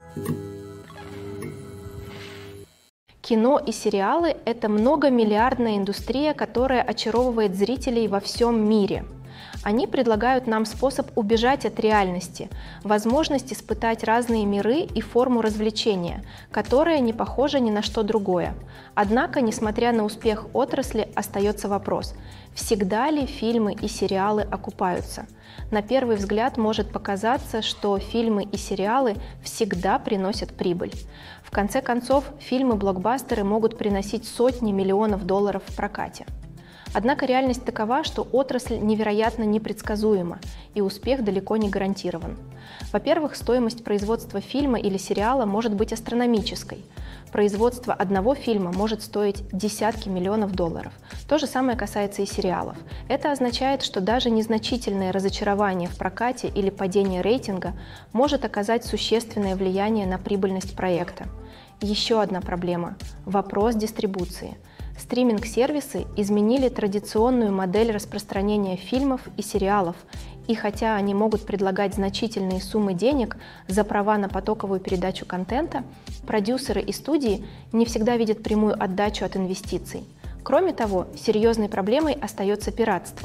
Кино и сериалы – это многомиллиардная индустрия, которая очаровывает зрителей во всем мире. Они предлагают нам способ убежать от реальности, возможность испытать разные миры и форму развлечения, которая не похожа ни на что другое. Однако, несмотря на успех отрасли, остается вопрос: всегда ли фильмы и сериалы окупаются? На первый взгляд может показаться, что фильмы и сериалы всегда приносят прибыль. В конце концов, фильмы-блокбастеры могут приносить сотни миллионов долларов в прокате. Однако реальность такова, что отрасль невероятно непредсказуема, и успех далеко не гарантирован. Во-первых, стоимость производства фильма или сериала может быть астрономической. Производство одного фильма может стоить десятки миллионов долларов. То же самое касается и сериалов. Это означает, что даже незначительное разочарование в прокате или падение рейтинга может оказать существенное влияние на прибыльность проекта. Еще одна проблема – вопрос дистрибуции. Стриминг-сервисы изменили традиционную модель распространения фильмов и сериалов, и хотя они могут предлагать значительные суммы денег за права на потоковую передачу контента, продюсеры и студии не всегда видят прямую отдачу от инвестиций. Кроме того, серьезной проблемой остается пиратство.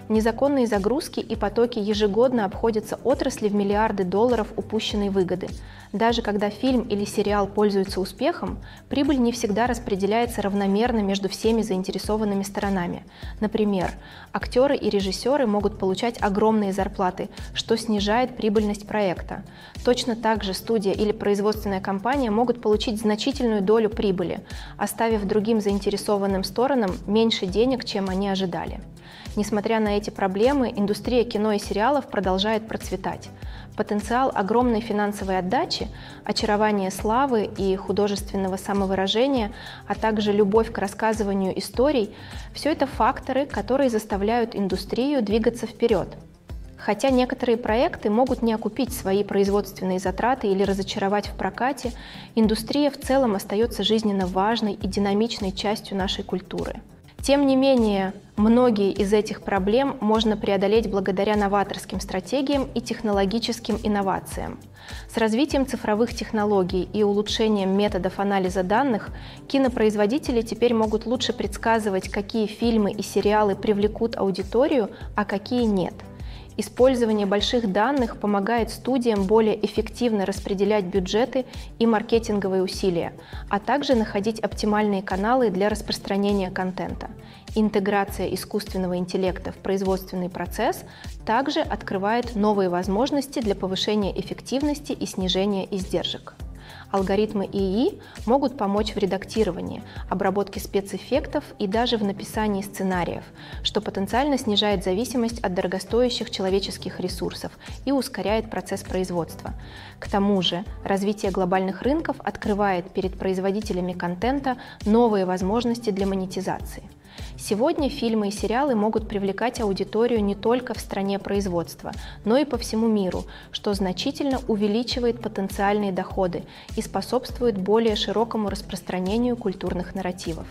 незаконные загрузки и потоки ежегодно обходятся отрасли в миллиарды долларов упущенной выгоды. Даже когда фильм или сериал пользуются успехом, прибыль не всегда распределяется равномерно между всеми заинтересованными сторонами. Например, актеры и режиссеры могут получать огромные зарплаты, что снижает прибыльность проекта. Точно так же студия или производственная компания могут получить значительную долю прибыли, оставив другим заинтересованным сторонам меньше денег, чем они ожидали. Несмотря на эти проблемы, индустрия кино и сериалов продолжает процветать. Потенциал огромной финансовой отдачи, очарование славы и художественного самовыражения, а также любовь к рассказыванию историй – все это факторы, которые заставляют индустрию двигаться вперед. Хотя некоторые проекты могут не окупить свои производственные затраты или разочаровать в прокате, индустрия в целом остается жизненно важной и динамичной частью нашей культуры. Тем не менее, многие из этих проблем можно преодолеть благодаря новаторским стратегиям и технологическим инновациям. С развитием цифровых технологий и улучшением методов анализа данных кинопроизводители теперь могут лучше предсказывать, какие фильмы и сериалы привлекут аудиторию, а какие нет. Использование больших данных помогает студиям более эффективно распределять бюджеты и маркетинговые усилия, а также находить оптимальные каналы для распространения контента. Интеграция искусственного интеллекта в производственный процесс также открывает новые возможности для повышения эффективности и снижения издержек. Алгоритмы ИИ могут помочь в редактировании, обработке спецэффектов и даже в написании сценариев, что потенциально снижает зависимость от дорогостоящих человеческих ресурсов и ускоряет процесс производства. К тому же, развитие глобальных рынков открывает перед производителями контента новые возможности для монетизации. Сегодня фильмы и сериалы могут привлекать аудиторию не только в стране производства, но и по всему миру, что значительно увеличивает потенциальные доходы и способствует более широкому распространению культурных нарративов.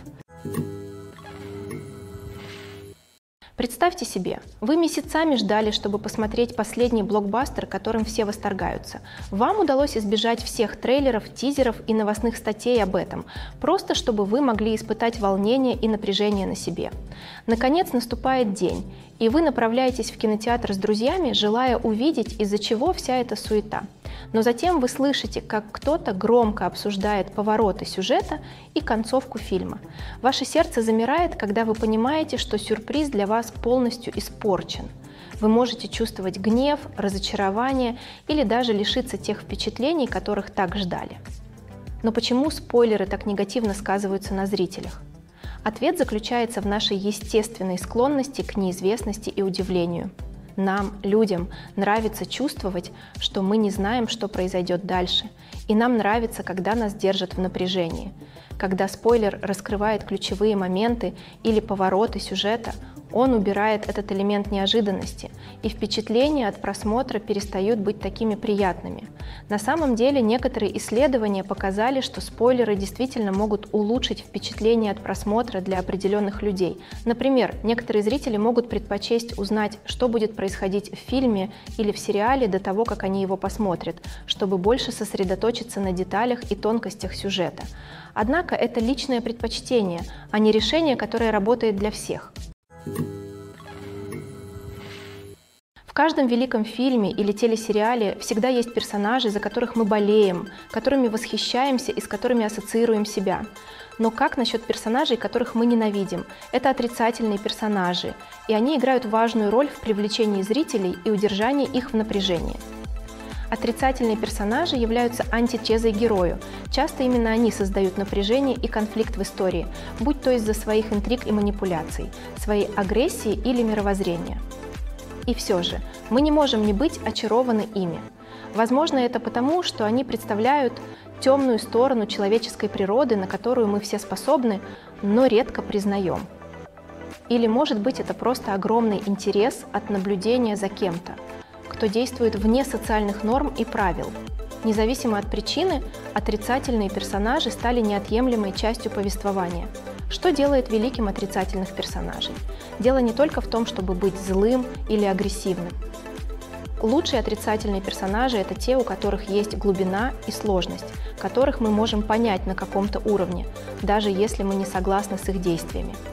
Представьте себе, вы месяцами ждали, чтобы посмотреть последний блокбастер, которым все восторгаются. Вам удалось избежать всех трейлеров, тизеров и новостных статей об этом, просто чтобы вы могли испытать волнение и напряжение на себе. Наконец наступает день, и вы направляетесь в кинотеатр с друзьями, желая увидеть, из-за чего вся эта суета. Но затем вы слышите, как кто-то громко обсуждает повороты сюжета и концовку фильма. Ваше сердце замирает, когда вы понимаете, что сюрприз для вас полностью испорчен. Вы можете чувствовать гнев, разочарование или даже лишиться тех впечатлений, которых так ждали. Но почему спойлеры так негативно сказываются на зрителях? Ответ заключается в нашей естественной склонности к неизвестности и удивлению. Нам, людям, нравится чувствовать, что мы не знаем, что произойдет дальше, и нам нравится, когда нас держат в напряжении. Когда спойлер раскрывает ключевые моменты или повороты сюжета, он убирает этот элемент неожиданности, и впечатления от просмотра перестают быть такими приятными. На самом деле, некоторые исследования показали, что спойлеры действительно могут улучшить впечатление от просмотра для определенных людей. Например, некоторые зрители могут предпочесть узнать, что будет происходить в фильме или в сериале до того, как они его посмотрят, чтобы больше сосредоточиться на деталях и тонкостях сюжета. Однако это личное предпочтение, а не решение, которое работает для всех. В каждом великом фильме или телесериале всегда есть персонажи, за которых мы болеем, которыми восхищаемся и с которыми ассоциируем себя. Но как насчет персонажей, которых мы ненавидим? Это отрицательные персонажи, и они играют важную роль в привлечении зрителей и удержании их в напряжении. Отрицательные персонажи являются антитезой герою. Часто именно они создают напряжение и конфликт в истории, будь то из-за своих интриг и манипуляций, своей агрессии или мировоззрения. И все же, мы не можем не быть очарованы ими. Возможно, это потому, что они представляют темную сторону человеческой природы, на которую мы все способны, но редко признаем. Или, может быть, это просто огромный интерес от наблюдения за кем-то, кто действует вне социальных норм и правил. Независимо от причины, отрицательные персонажи стали неотъемлемой частью повествования. Что делает великим отрицательных персонажей? Дело не только в том, чтобы быть злым или агрессивным. Лучшие отрицательные персонажи – это те, у которых есть глубина и сложность, которых мы можем понять на каком-то уровне, даже если мы не согласны с их действиями.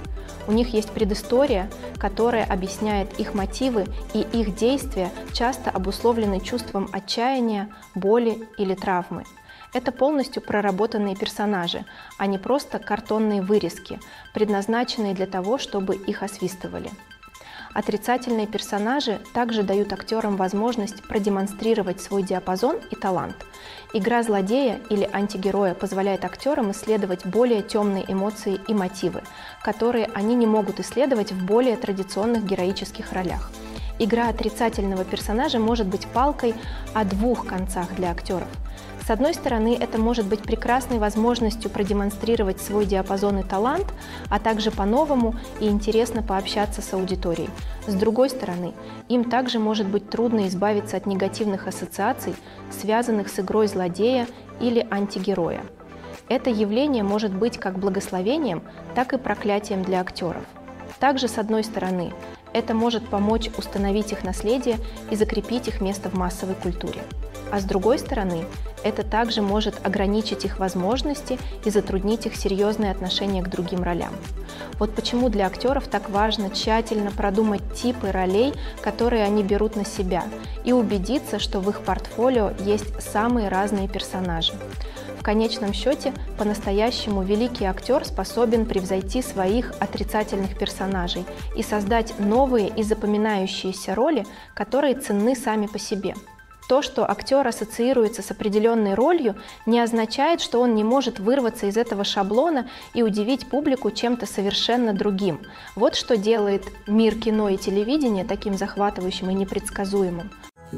У них есть предыстория, которая объясняет их мотивы, и их действия часто обусловлены чувством отчаяния, боли или травмы. Это полностью проработанные персонажи, а не просто картонные вырезки, предназначенные для того, чтобы их освистывали. Отрицательные персонажи также дают актерам возможность продемонстрировать свой диапазон и талант. Игра злодея или антигероя позволяет актерам исследовать более темные эмоции и мотивы, которые они не могут исследовать в более традиционных героических ролях. Игра отрицательного персонажа может быть палкой о двух концах для актеров. С одной стороны, это может быть прекрасной возможностью продемонстрировать свой диапазон и талант, а также по-новому и интересно пообщаться с аудиторией. С другой стороны, им также может быть трудно избавиться от негативных ассоциаций, связанных с игрой злодея или антигероя. Это явление может быть как благословением, так и проклятием для актеров. Также, с одной стороны, это может помочь установить их наследие и закрепить их место в массовой культуре. А с другой стороны, это также может ограничить их возможности и затруднить их серьезные отношения к другим ролям. Вот почему для актеров так важно тщательно продумать типы ролей, которые они берут на себя, и убедиться, что в их портфолио есть самые разные персонажи. В конечном счете, по-настоящему великий актер способен превзойти своих отрицательных персонажей и создать новые и запоминающиеся роли, которые ценны сами по себе. То, что актер ассоциируется с определенной ролью, не означает, что он не может вырваться из этого шаблона и удивить публику чем-то совершенно другим. Вот что делает мир кино и телевидения таким захватывающим и непредсказуемым.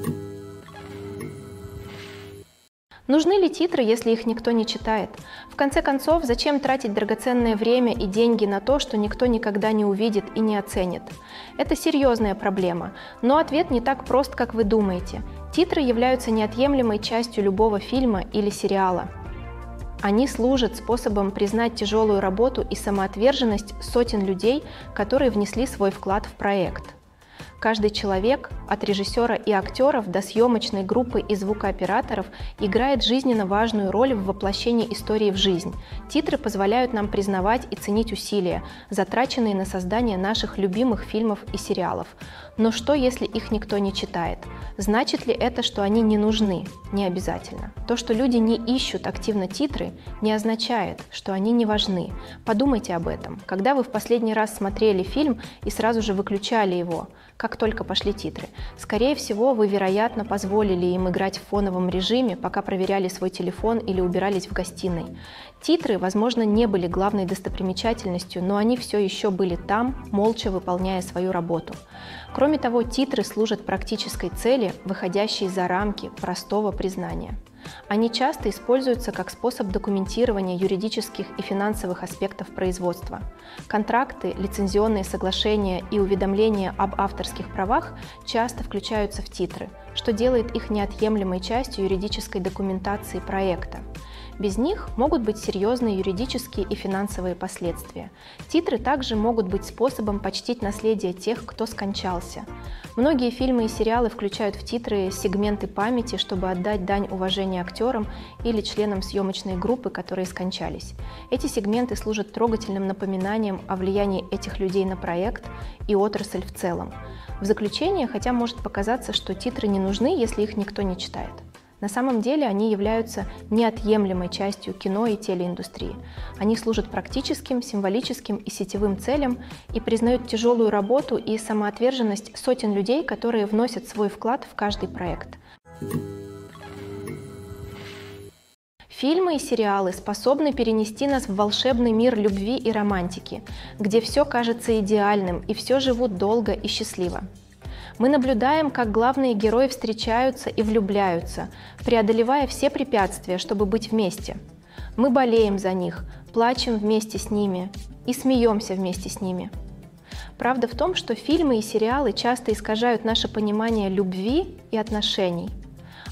Нужны ли титры, если их никто не читает? В конце концов, зачем тратить драгоценное время и деньги на то, что никто никогда не увидит и не оценит? Это серьезная проблема, но ответ не так прост, как вы думаете. Титры являются неотъемлемой частью любого фильма или сериала. Они служат способом признать тяжелую работу и самоотверженность сотен людей, которые внесли свой вклад в проект. Каждый человек, от режиссера и актеров до съемочной группы и звукооператоров, играет жизненно важную роль в воплощении истории в жизнь. Титры позволяют нам признавать и ценить усилия, затраченные на создание наших любимых фильмов и сериалов. Но что, если их никто не читает? Значит ли это, что они не нужны? Не обязательно. То, что люди не ищут активно титры, не означает, что они не важны. Подумайте об этом. Когда вы в последний раз смотрели фильм и сразу же выключали его, как только пошли титры, скорее всего, вы, вероятно, позволили им играть в фоновом режиме, пока проверяли свой телефон или убирались в гостиной. Титры, возможно, не были главной достопримечательностью, но они все еще были там, молча выполняя свою работу. Кроме того, титры служат практической цели, выходящей за рамки простого признания. Они часто используются как способ документирования юридических и финансовых аспектов производства. Контракты, лицензионные соглашения и уведомления об авторских правах часто включаются в титры, что делает их неотъемлемой частью юридической документации проекта. Без них могут быть серьезные юридические и финансовые последствия. Титры также могут быть способом почтить наследие тех, кто скончался. Многие фильмы и сериалы включают в титры сегменты памяти, чтобы отдать дань уважения актерам или членам съемочной группы, которые скончались. Эти сегменты служат трогательным напоминанием о влиянии этих людей на проект и отрасль в целом. В заключение, хотя может показаться, что титры не нужны, если их никто не читает. На самом деле они являются неотъемлемой частью кино и телеиндустрии. Они служат практическим, символическим и сетевым целям и признают тяжелую работу и самоотверженность сотен людей, которые вносят свой вклад в каждый проект. Фильмы и сериалы способны перенести нас в волшебный мир любви и романтики, где все кажется идеальным и все живут долго и счастливо. Мы наблюдаем, как главные герои встречаются и влюбляются, преодолевая все препятствия, чтобы быть вместе. Мы болеем за них, плачем вместе с ними и смеемся вместе с ними. Правда в том, что фильмы и сериалы часто искажают наше понимание любви и отношений.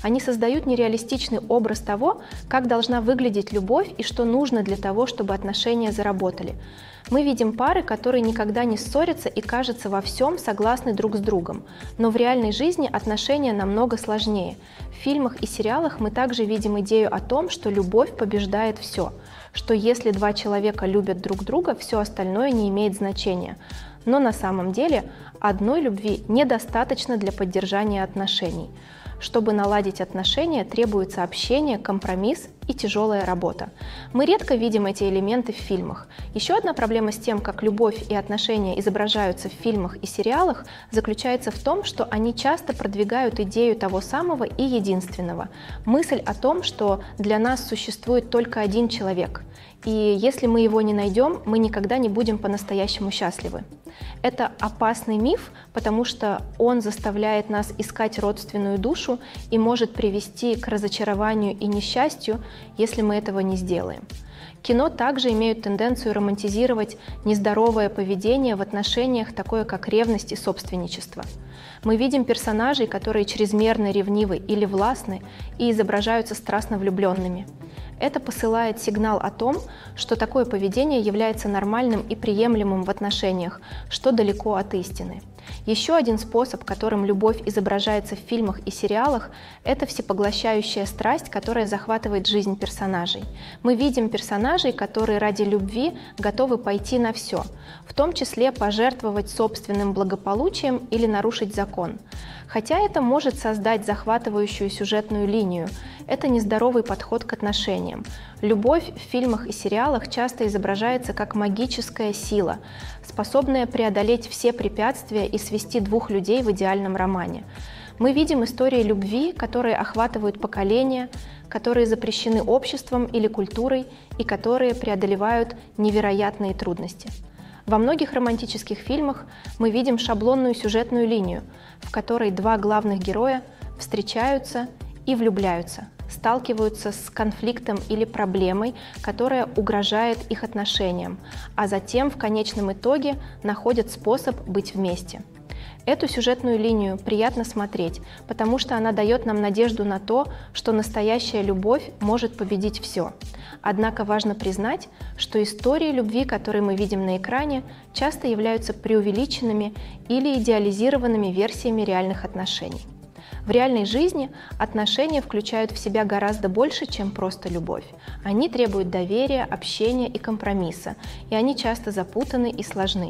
Они создают нереалистичный образ того, как должна выглядеть любовь и что нужно для того, чтобы отношения заработали. Мы видим пары, которые никогда не ссорятся и, кажется, во всем согласны друг с другом. Но в реальной жизни отношения намного сложнее. В фильмах и сериалах мы также видим идею о том, что любовь побеждает все, что если два человека любят друг друга, все остальное не имеет значения. Но на самом деле одной любви недостаточно для поддержания отношений. Чтобы наладить отношения, требуется общение, компромисс и тяжелая работа. Мы редко видим эти элементы в фильмах. Еще одна проблема с тем, как любовь и отношения изображаются в фильмах и сериалах, заключается в том, что они часто продвигают идею того самого и единственного. Мысль о том, что для нас существует только один человек, и если мы его не найдем, мы никогда не будем по-настоящему счастливы. Это опасный миф, потому что он заставляет нас искать родственную душу и может привести к разочарованию и несчастью, если мы этого не сделаем. Кино также имеют тенденцию романтизировать нездоровое поведение в отношениях, такое как ревность и собственничество. Мы видим персонажей, которые чрезмерно ревнивы или властны и изображаются страстно влюбленными. Это посылает сигнал о том, что такое поведение является нормальным и приемлемым в отношениях, что далеко от истины. Еще один способ, которым любовь изображается в фильмах и сериалах, это всепоглощающая страсть, которая захватывает жизнь персонажей. Мы видим персонажей, которые ради любви готовы пойти на все, в том числе пожертвовать собственным благополучием или нарушить закон. Хотя это может создать захватывающую сюжетную линию, это нездоровый подход к отношениям. Любовь в фильмах и сериалах часто изображается как магическая сила, способная преодолеть все препятствия и свести двух людей в идеальном романе. Мы видим истории любви, которые охватывают поколения, которые запрещены обществом или культурой и которые преодолевают невероятные трудности. Во многих романтических фильмах мы видим шаблонную сюжетную линию, в которой два главных героя встречаются и влюбляются, сталкиваются с конфликтом или проблемой, которая угрожает их отношениям, а затем в конечном итоге находят способ быть вместе. Эту сюжетную линию приятно смотреть, потому что она дает нам надежду на то, что настоящая любовь может победить все. Однако важно признать, что истории любви, которые мы видим на экране, часто являются преувеличенными или идеализированными версиями реальных отношений. В реальной жизни отношения включают в себя гораздо больше, чем просто любовь. Они требуют доверия, общения и компромисса, и они часто запутаны и сложны.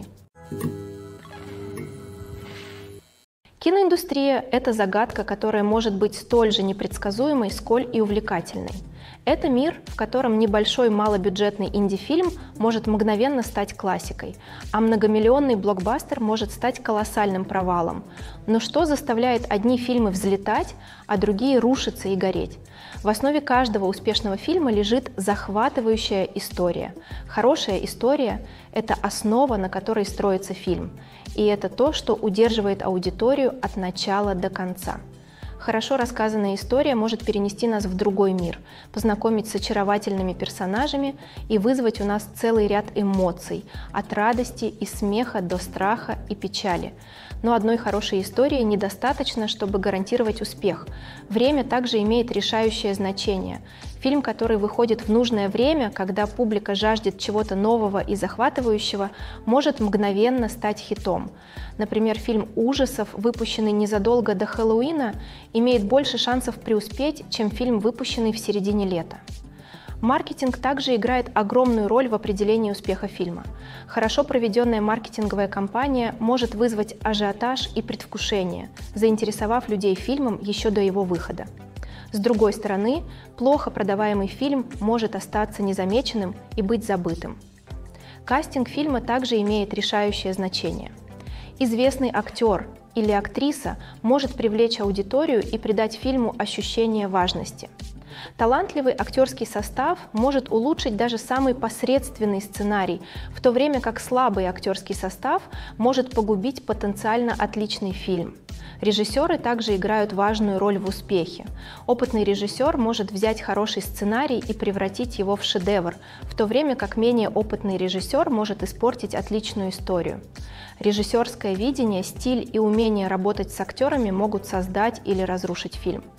Киноиндустрия – это загадка, которая может быть столь же непредсказуемой, сколь и увлекательной. Это мир, в котором небольшой малобюджетный инди-фильм может мгновенно стать классикой, а многомиллионный блокбастер может стать колоссальным провалом. Но что заставляет одни фильмы взлетать, а другие рушиться и гореть? В основе каждого успешного фильма лежит захватывающая история. Хорошая история – это основа, на которой строится фильм. И это то, что удерживает аудиторию от начала до конца. Хорошо рассказанная история может перенести нас в другой мир, познакомить с очаровательными персонажами и вызвать у нас целый ряд эмоций, от радости и смеха до страха и печали. Но одной хорошей истории недостаточно, чтобы гарантировать успех. Время также имеет решающее значение. Фильм, который выходит в нужное время, когда публика жаждет чего-то нового и захватывающего, может мгновенно стать хитом. Например, фильм ужасов, выпущенный незадолго до Хэллоуина, имеет больше шансов преуспеть, чем фильм, выпущенный в середине лета. Маркетинг также играет огромную роль в определении успеха фильма. Хорошо проведенная маркетинговая кампания может вызвать ажиотаж и предвкушение, заинтересовав людей фильмом еще до его выхода. С другой стороны, плохо продаваемый фильм может остаться незамеченным и быть забытым. Кастинг фильма также имеет решающее значение. Известный актер или актриса может привлечь аудиторию и придать фильму ощущение важности. Талантливый актерский состав может улучшить даже самый посредственный сценарий, в то время как слабый актерский состав может погубить потенциально отличный фильм. Режиссеры также играют важную роль в успехе. Опытный режиссер может взять хороший сценарий и превратить его в шедевр, в то время как менее опытный режиссер может испортить отличную историю. Режиссерское видение, стиль и умение работать с актерами могут создать или разрушить фильм.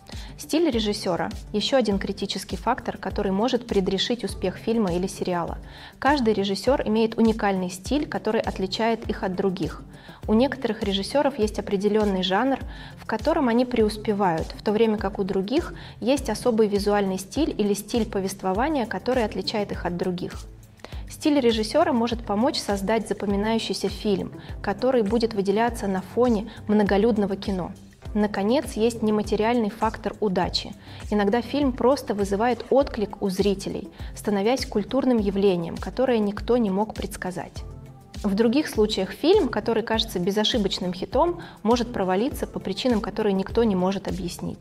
Стиль режиссера – еще один критический фактор, который может предрешить успех фильма или сериала. Каждый режиссер имеет уникальный стиль, который отличает их от других. У некоторых режиссеров есть определенный жанр, в котором они преуспевают, в то время как у других есть особый визуальный стиль или стиль повествования, который отличает их от других. Стиль режиссера может помочь создать запоминающийся фильм, который будет выделяться на фоне многолюдного кино. Наконец, есть нематериальный фактор удачи. Иногда фильм просто вызывает отклик у зрителей, становясь культурным явлением, которое никто не мог предсказать. В других случаях фильм, который кажется безошибочным хитом, может провалиться по причинам, которые никто не может объяснить.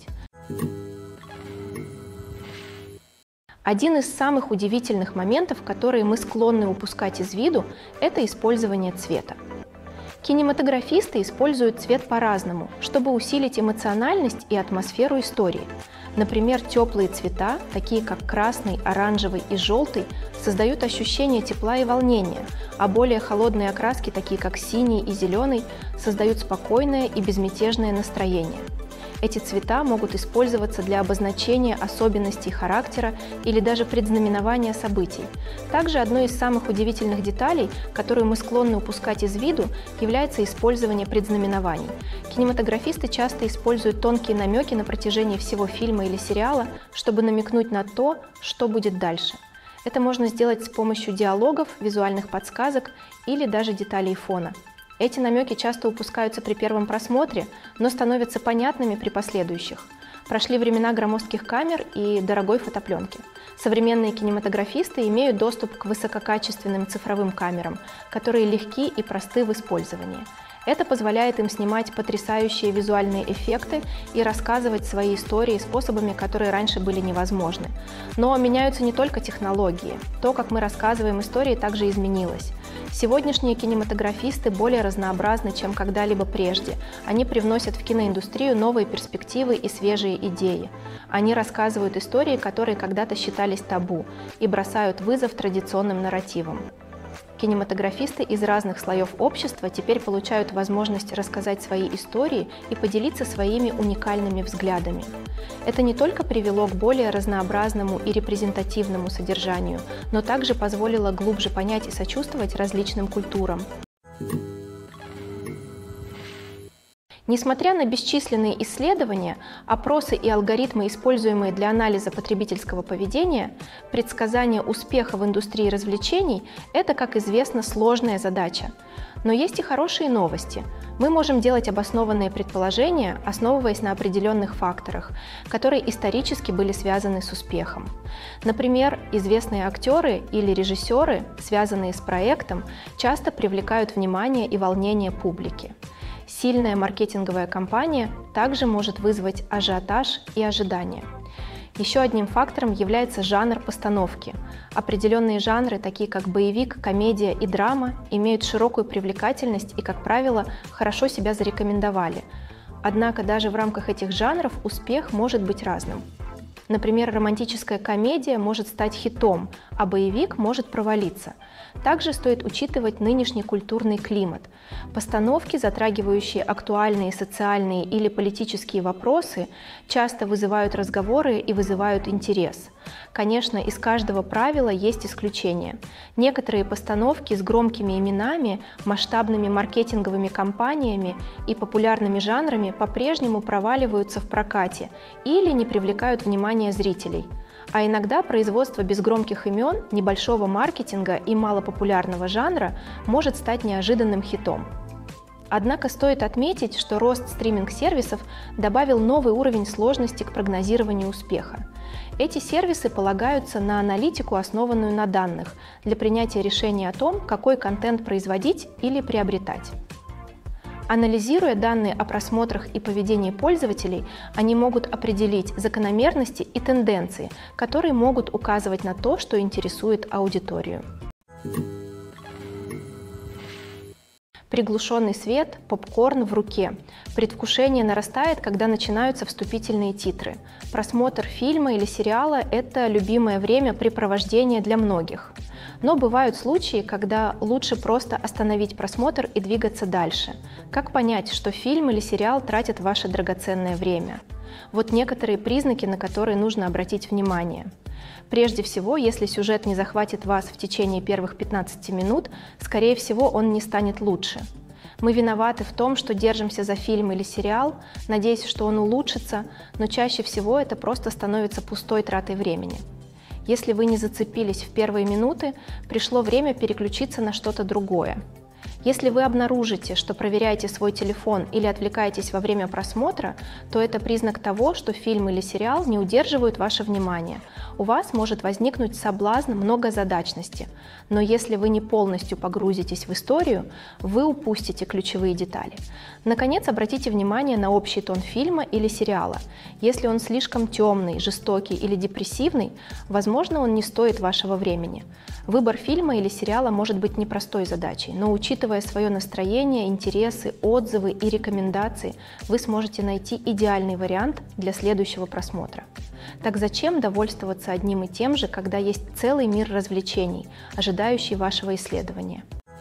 Один из самых удивительных моментов, которые мы склонны упускать из виду, это использование цвета. Кинематографисты используют цвет по-разному, чтобы усилить эмоциональность и атмосферу истории. Например, теплые цвета, такие как красный, оранжевый и желтый, создают ощущение тепла и волнения, а более холодные окраски, такие как синий и зеленый, создают спокойное и безмятежное настроение. Эти цвета могут использоваться для обозначения особенностей характера или даже предзнаменования событий. Также одной из самых удивительных деталей, которую мы склонны упускать из виду, является использование предзнаменований. Кинематографисты часто используют тонкие намеки на протяжении всего фильма или сериала, чтобы намекнуть на то, что будет дальше. Это можно сделать с помощью диалогов, визуальных подсказок или даже деталей фона. Эти намеки часто упускаются при первом просмотре, но становятся понятными при последующих. Прошли времена громоздких камер и дорогой фотопленки. Современные кинематографисты имеют доступ к высококачественным цифровым камерам, которые легки и просты в использовании. Это позволяет им снимать потрясающие визуальные эффекты и рассказывать свои истории способами, которые раньше были невозможны. Но меняются не только технологии. То, как мы рассказываем истории, также изменилось. Сегодняшние кинематографисты более разнообразны, чем когда-либо прежде. Они привносят в киноиндустрию новые перспективы и свежие идеи. Они рассказывают истории, которые когда-то считались табу, и бросают вызов традиционным нарративам. Кинематографисты из разных слоев общества теперь получают возможность рассказать свои истории и поделиться своими уникальными взглядами. Это не только привело к более разнообразному и репрезентативному содержанию, но также позволило глубже понять и сочувствовать различным культурам. Несмотря на бесчисленные исследования, опросы и алгоритмы, используемые для анализа потребительского поведения, предсказание успеха в индустрии развлечений – это, как известно, сложная задача. Но есть и хорошие новости. Мы можем делать обоснованные предположения, основываясь на определенных факторах, которые исторически были связаны с успехом. Например, известные актеры или режиссеры, связанные с проектом, часто привлекают внимание и волнение публики. Сильная маркетинговая кампания также может вызвать ажиотаж и ожидания. Еще одним фактором является жанр постановки. Определенные жанры, такие как боевик, комедия и драма, имеют широкую привлекательность и, как правило, хорошо себя зарекомендовали. Однако даже в рамках этих жанров успех может быть разным. Например, романтическая комедия может стать хитом, а боевик может провалиться. Также стоит учитывать нынешний культурный климат. Постановки, затрагивающие актуальные социальные или политические вопросы, часто вызывают разговоры и вызывают интерес. Конечно, из каждого правила есть исключения. Некоторые постановки с громкими именами, масштабными маркетинговыми кампаниями и популярными жанрами по-прежнему проваливаются в прокате или не привлекают внимания зрителей. А иногда производство без громких имен, небольшого маркетинга и малопопулярного жанра может стать неожиданным хитом. Однако стоит отметить, что рост стриминг-сервисов добавил новый уровень сложности к прогнозированию успеха. Эти сервисы полагаются на аналитику, основанную на данных, для принятия решения о том, какой контент производить или приобретать. Анализируя данные о просмотрах и поведении пользователей, они могут определить закономерности и тенденции, которые могут указывать на то, что интересует аудиторию. Приглушенный свет, попкорн в руке. Предвкушение нарастает, когда начинаются вступительные титры. Просмотр фильма или сериала – это любимое времяпрепровождение для многих. Но бывают случаи, когда лучше просто остановить просмотр и двигаться дальше. Как понять, что фильм или сериал тратит ваше драгоценное время? Вот некоторые признаки, на которые нужно обратить внимание. Прежде всего, если сюжет не захватит вас в течение первых 15 минут, скорее всего, он не станет лучше. Мы виноваты в том, что держимся за фильм или сериал, надеясь, что он улучшится, но чаще всего это просто становится пустой тратой времени. Если вы не зацепились в первые минуты, пришло время переключиться на что-то другое. Если вы обнаружите, что проверяете свой телефон или отвлекаетесь во время просмотра, то это признак того, что фильм или сериал не удерживают ваше внимание. У вас может возникнуть соблазн многозадачности, но если вы не полностью погрузитесь в историю, вы упустите ключевые детали. Наконец, обратите внимание на общий тон фильма или сериала. Если он слишком темный, жестокий или депрессивный, возможно, он не стоит вашего времени. Выбор фильма или сериала может быть непростой задачей, но учитывая свое настроение, интересы, отзывы и рекомендации, вы сможете найти идеальный вариант для следующего просмотра. Так зачем довольствоваться одним и тем же, когда есть целый мир развлечений, ожидающий вашего исследования?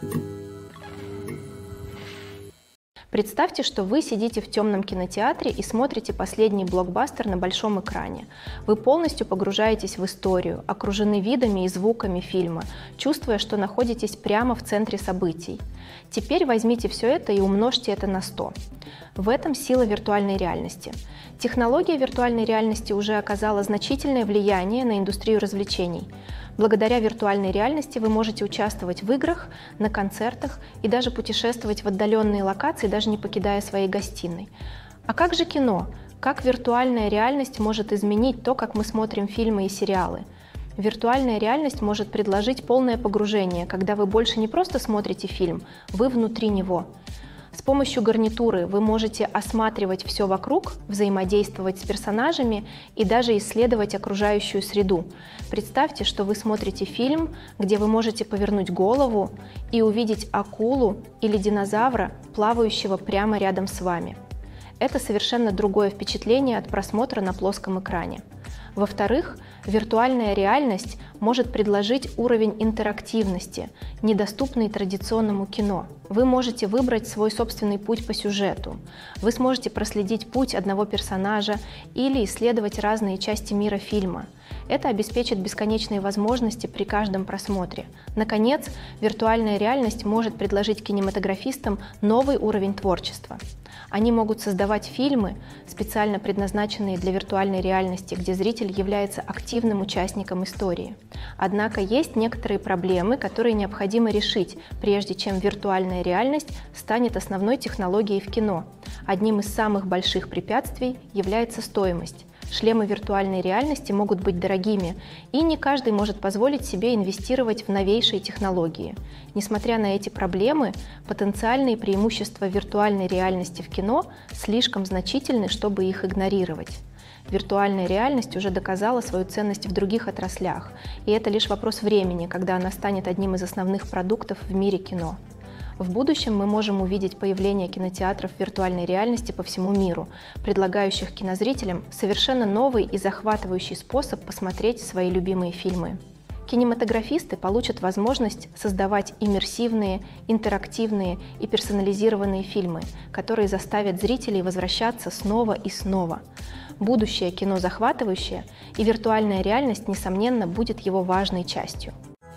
Представьте, что вы сидите в темном кинотеатре и смотрите последний блокбастер на большом экране. Вы полностью погружаетесь в историю, окружены видами и звуками фильма, чувствуя, что находитесь прямо в центре событий. Теперь возьмите все это и умножьте это на 100. В этом сила виртуальной реальности. Технология виртуальной реальности уже оказала значительное влияние на индустрию развлечений. Благодаря виртуальной реальности вы можете участвовать в играх, на концертах и даже путешествовать в отдаленные локации, даже не покидая своей гостиной. А как же кино? Как виртуальная реальность может изменить то, как мы смотрим фильмы и сериалы? Виртуальная реальность может предложить полное погружение, когда вы больше не просто смотрите фильм, вы внутри него. С помощью гарнитуры вы можете осматривать все вокруг, взаимодействовать с персонажами и даже исследовать окружающую среду. Представьте, что вы смотрите фильм, где вы можете повернуть голову и увидеть акулу или динозавра, плавающего прямо рядом с вами. Это совершенно другое впечатление от просмотра на плоском экране. Во-вторых, виртуальная реальность может предложить уровень интерактивности, недоступный традиционному кино. Вы можете выбрать свой собственный путь по сюжету. Вы сможете проследить путь одного персонажа или исследовать разные части мира фильма. Это обеспечит бесконечные возможности при каждом просмотре. Наконец, виртуальная реальность может предложить кинематографистам новый уровень творчества. Они могут создавать фильмы, специально предназначенные для виртуальной реальности, где зритель является активным участником истории. Однако есть некоторые проблемы, которые необходимо решить, прежде чем виртуальная реальность станет основной технологией в кино. Одним из самых больших препятствий является стоимость. Шлемы виртуальной реальности могут быть дорогими, и не каждый может позволить себе инвестировать в новейшие технологии. Несмотря на эти проблемы, потенциальные преимущества виртуальной реальности в кино слишком значительны, чтобы их игнорировать. Виртуальная реальность уже доказала свою ценность в других отраслях, и это лишь вопрос времени, когда она станет одним из основных продуктов в мире кино. В будущем мы можем увидеть появление кинотеатров виртуальной реальности по всему миру, предлагающих кинозрителям совершенно новый и захватывающий способ посмотреть свои любимые фильмы. Кинематографисты получат возможность создавать иммерсивные, интерактивные и персонализированные фильмы, которые заставят зрителей возвращаться снова и снова. Будущее кино захватывающее, и виртуальная реальность, несомненно, будет его важной частью.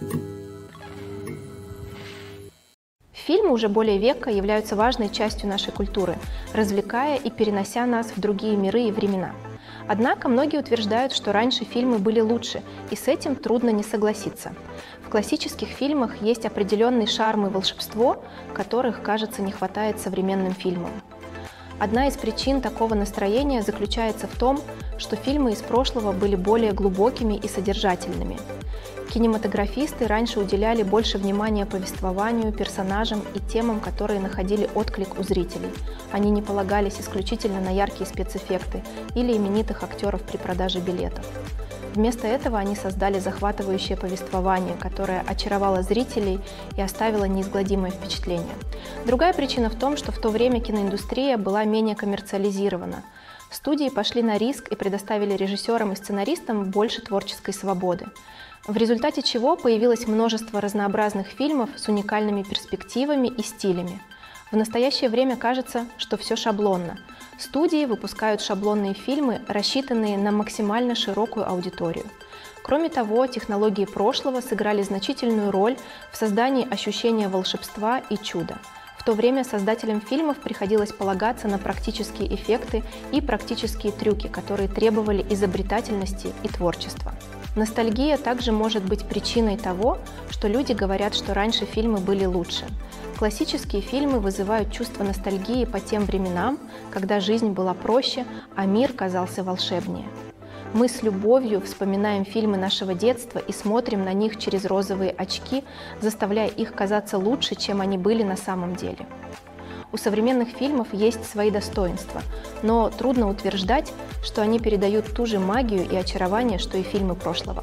Фильмы уже более века являются важной частью нашей культуры, развлекая и перенося нас в другие миры и времена. Однако многие утверждают, что раньше фильмы были лучше, и с этим трудно не согласиться. В классических фильмах есть определенный шарм и волшебство, которых, кажется, не хватает современным фильмам. Одна из причин такого настроения заключается в том, что фильмы из прошлого были более глубокими и содержательными. Кинематографисты раньше уделяли больше внимания повествованию, персонажам и темам, которые находили отклик у зрителей. Они не полагались исключительно на яркие спецэффекты или именитых актеров при продаже билетов. Вместо этого они создали захватывающее повествование, которое очаровало зрителей и оставило неизгладимое впечатление. Другая причина в том, что в то время киноиндустрия была менее коммерциализирована. Студии пошли на риск и предоставили режиссерам и сценаристам больше творческой свободы, в результате чего появилось множество разнообразных фильмов с уникальными перспективами и стилями. В настоящее время кажется, что все шаблонно. Студии выпускают шаблонные фильмы, рассчитанные на максимально широкую аудиторию. Кроме того, технологии прошлого сыграли значительную роль в создании ощущения волшебства и чуда. В то время создателям фильмов приходилось полагаться на практические эффекты и практические трюки, которые требовали изобретательности и творчества. Ностальгия также может быть причиной того, что люди говорят, что раньше фильмы были лучше. Классические фильмы вызывают чувство ностальгии по тем временам, когда жизнь была проще, а мир казался волшебнее. Мы с любовью вспоминаем фильмы нашего детства и смотрим на них через розовые очки, заставляя их казаться лучше, чем они были на самом деле. У современных фильмов есть свои достоинства, но трудно утверждать, что они передают ту же магию и очарование, что и фильмы прошлого.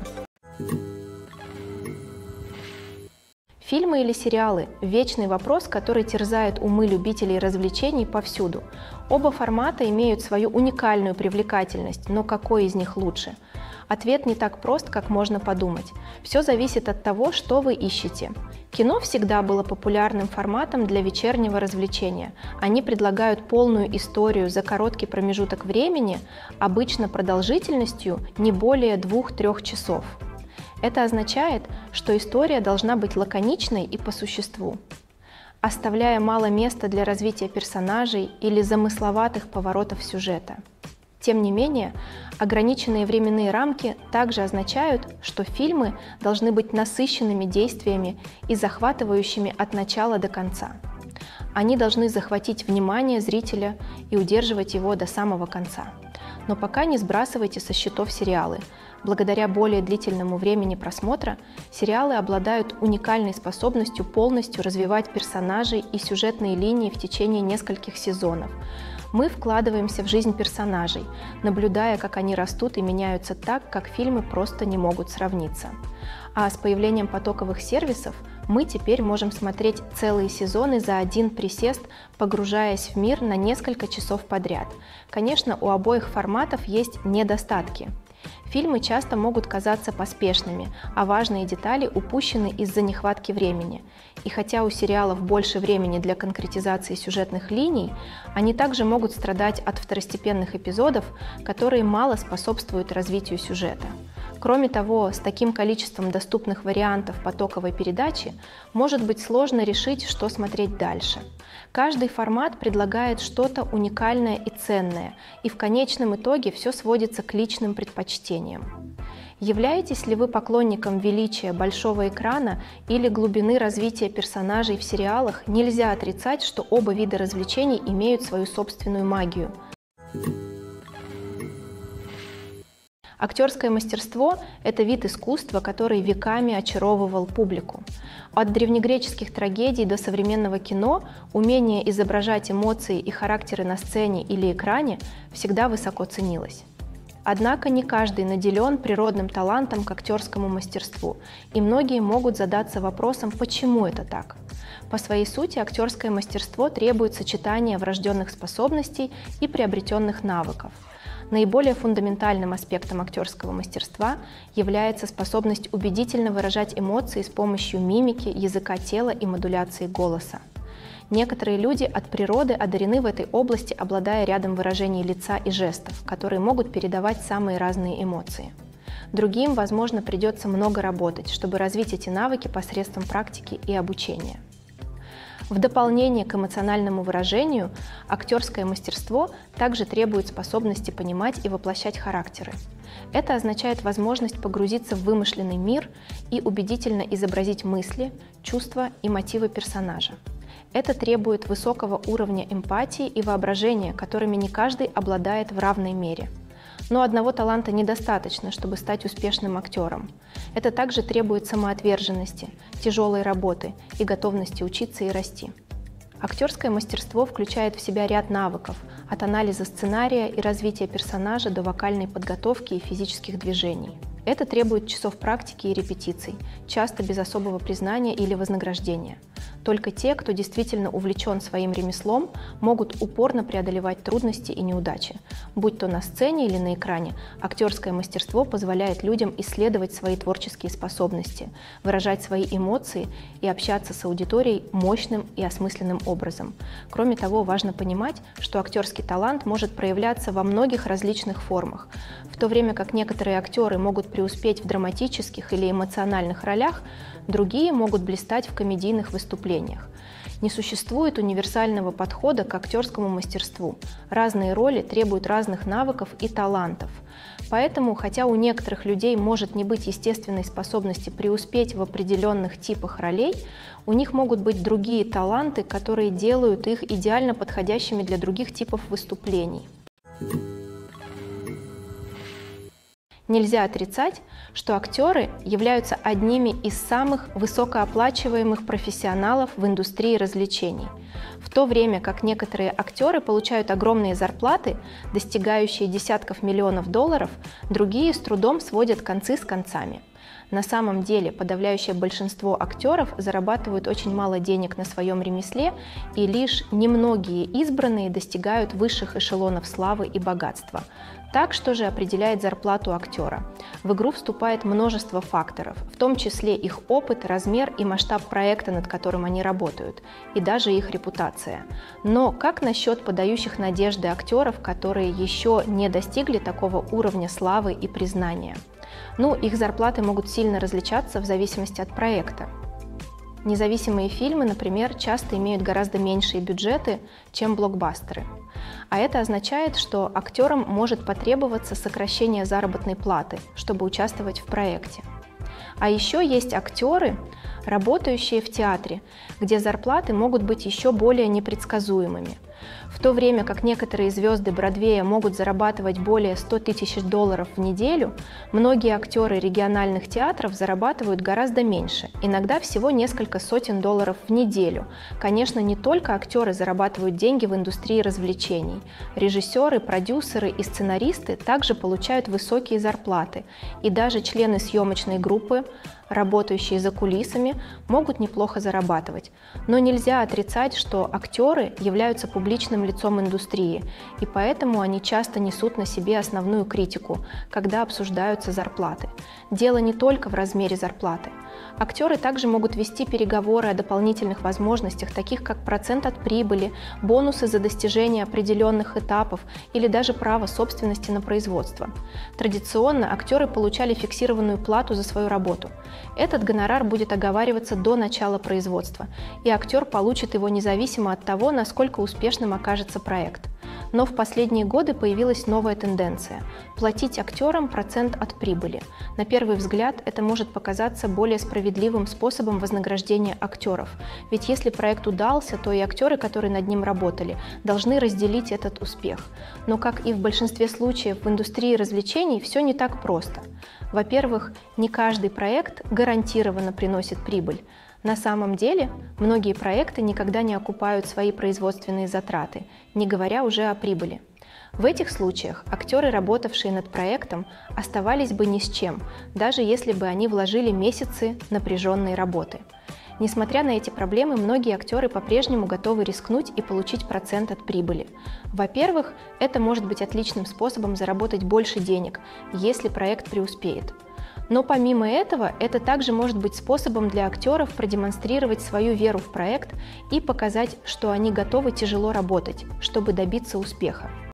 Фильмы или сериалы – вечный вопрос, который терзает умы любителей развлечений повсюду. Оба формата имеют свою уникальную привлекательность, но какой из них лучше? Ответ не так прост, как можно подумать. Все зависит от того, что вы ищете. Кино всегда было популярным форматом для вечернего развлечения. Они предлагают полную историю за короткий промежуток времени, обычно продолжительностью не более 2-3 часов. Это означает, что история должна быть лаконичной и по существу, оставляя мало места для развития персонажей или замысловатых поворотов сюжета. Тем не менее, ограниченные временные рамки также означают, что фильмы должны быть насыщенными действиями и захватывающими от начала до конца. Они должны захватить внимание зрителя и удерживать его до самого конца. Но пока не сбрасывайте со счетов сериалы. Благодаря более длительному времени просмотра, сериалы обладают уникальной способностью полностью развивать персонажей и сюжетные линии в течение нескольких сезонов. Мы вкладываемся в жизнь персонажей, наблюдая, как они растут и меняются так, как фильмы просто не могут сравниться. А с появлением потоковых сервисов мы теперь можем смотреть целые сезоны за один присест, погружаясь в мир на несколько часов подряд. Конечно, у обоих форматов есть недостатки. Фильмы часто могут казаться поспешными, а важные детали упущены из-за нехватки времени. И хотя у сериалов больше времени для конкретизации сюжетных линий, они также могут страдать от второстепенных эпизодов, которые мало способствуют развитию сюжета. Кроме того, с таким количеством доступных вариантов потоковой передачи может быть сложно решить, что смотреть дальше. Каждый формат предлагает что-то уникальное и ценное, и в конечном итоге все сводится к личным предпочтениям. Являетесь ли вы поклонником величия большого экрана или глубины развития персонажей в сериалах, нельзя отрицать, что оба вида развлечений имеют свою собственную магию. Актерское мастерство – это вид искусства, который веками очаровывал публику. От древнегреческих трагедий до современного кино умение изображать эмоции и характеры на сцене или экране всегда высоко ценилось. Однако не каждый наделен природным талантом к актерскому мастерству, и многие могут задаться вопросом, почему это так. По своей сути, актерское мастерство требует сочетания врожденных способностей и приобретенных навыков. Наиболее фундаментальным аспектом актерского мастерства является способность убедительно выражать эмоции с помощью мимики, языка тела и модуляции голоса. Некоторые люди от природы одарены в этой области, обладая рядом выражений лица и жестов, которые могут передавать самые разные эмоции. Другим, возможно, придется много работать, чтобы развить эти навыки посредством практики и обучения. В дополнение к эмоциональному выражению, актерское мастерство также требует способности понимать и воплощать характеры. Это означает возможность погрузиться в вымышленный мир и убедительно изобразить мысли, чувства и мотивы персонажа. Это требует высокого уровня эмпатии и воображения, которыми не каждый обладает в равной мере. Но одного таланта недостаточно, чтобы стать успешным актером. Это также требует самоотверженности, тяжелой работы и готовности учиться и расти. Актерское мастерство включает в себя ряд навыков, от анализа сценария и развития персонажа до вокальной подготовки и физических движений. Это требует часов практики и репетиций, часто без особого признания или вознаграждения. Только те, кто действительно увлечен своим ремеслом, могут упорно преодолевать трудности и неудачи. Будь то на сцене или на экране, актерское мастерство позволяет людям исследовать свои творческие способности, выражать свои эмоции и общаться с аудиторией мощным и осмысленным образом. Кроме того, важно понимать, что актерский талант может проявляться во многих различных формах. В то время как некоторые актеры могут преуспеть в драматических или эмоциональных ролях, другие могут блистать в комедийных выступлениях. Не существует универсального подхода к актерскому мастерству. Разные роли требуют разных навыков и талантов. Поэтому, хотя у некоторых людей может не быть естественной способности преуспеть в определенных типах ролей, у них могут быть другие таланты, которые делают их идеально подходящими для других типов выступлений. Нельзя отрицать, что актеры являются одними из самых высокооплачиваемых профессионалов в индустрии развлечений. В то время как некоторые актеры получают огромные зарплаты, достигающие десятков миллионов долларов, другие с трудом сводят концы с концами. На самом деле подавляющее большинство актеров зарабатывают очень мало денег на своем ремесле, и лишь немногие избранные достигают высших эшелонов славы и богатства. Так, что же определяет зарплату актера? В игру вступает множество факторов, в том числе их опыт, размер и масштаб проекта, над которым они работают, и даже их репутация. Но как насчет подающих надежды актеров, которые еще не достигли такого уровня славы и признания? Их зарплаты могут сильно различаться в зависимости от проекта. Независимые фильмы, например, часто имеют гораздо меньшие бюджеты, чем блокбастеры. А это означает, что актерам может потребоваться сокращение заработной платы, чтобы участвовать в проекте. А еще есть актеры, работающие в театре, где зарплаты могут быть еще более непредсказуемыми. В то время как некоторые звезды Бродвея могут зарабатывать более 100 тысяч долларов в неделю, многие актеры региональных театров зарабатывают гораздо меньше, иногда всего несколько сотен долларов в неделю. Конечно, не только актеры зарабатывают деньги в индустрии развлечений. Режиссеры, продюсеры и сценаристы также получают высокие зарплаты, и даже члены съемочной группы, работающие за кулисами, могут неплохо зарабатывать. Но нельзя отрицать, что актеры являются публичным лицом индустрии, и поэтому они часто несут на себе основную критику, когда обсуждаются зарплаты. Дело не только в размере зарплаты. Актеры также могут вести переговоры о дополнительных возможностях, таких как процент от прибыли, бонусы за достижение определенных этапов или даже право собственности на производство. Традиционно актеры получали фиксированную плату за свою работу. Этот гонорар будет оговариваться до начала производства, и актер получит его независимо от того, насколько успешным окажется проект. Но в последние годы появилась новая тенденция – платить актерам процент от прибыли. На первый взгляд это может показаться более справедливым способом вознаграждения актеров, ведь если проект удался, то и актеры, которые над ним работали, должны разделить этот успех. Но, как и в большинстве случаев в индустрии развлечений, все не так просто. Во-первых, не каждый проект гарантированно приносит прибыль. На самом деле, многие проекты никогда не окупают свои производственные затраты, не говоря уже о прибыли. В этих случаях актеры, работавшие над проектом, оставались бы ни с чем, даже если бы они вложили месяцы напряженной работы. Несмотря на эти проблемы, многие актеры по-прежнему готовы рискнуть и получить процент от прибыли. Во-первых, это может быть отличным способом заработать больше денег, если проект преуспеет. Но помимо этого, это также может быть способом для актеров продемонстрировать свою веру в проект и показать, что они готовы тяжело работать, чтобы добиться успеха.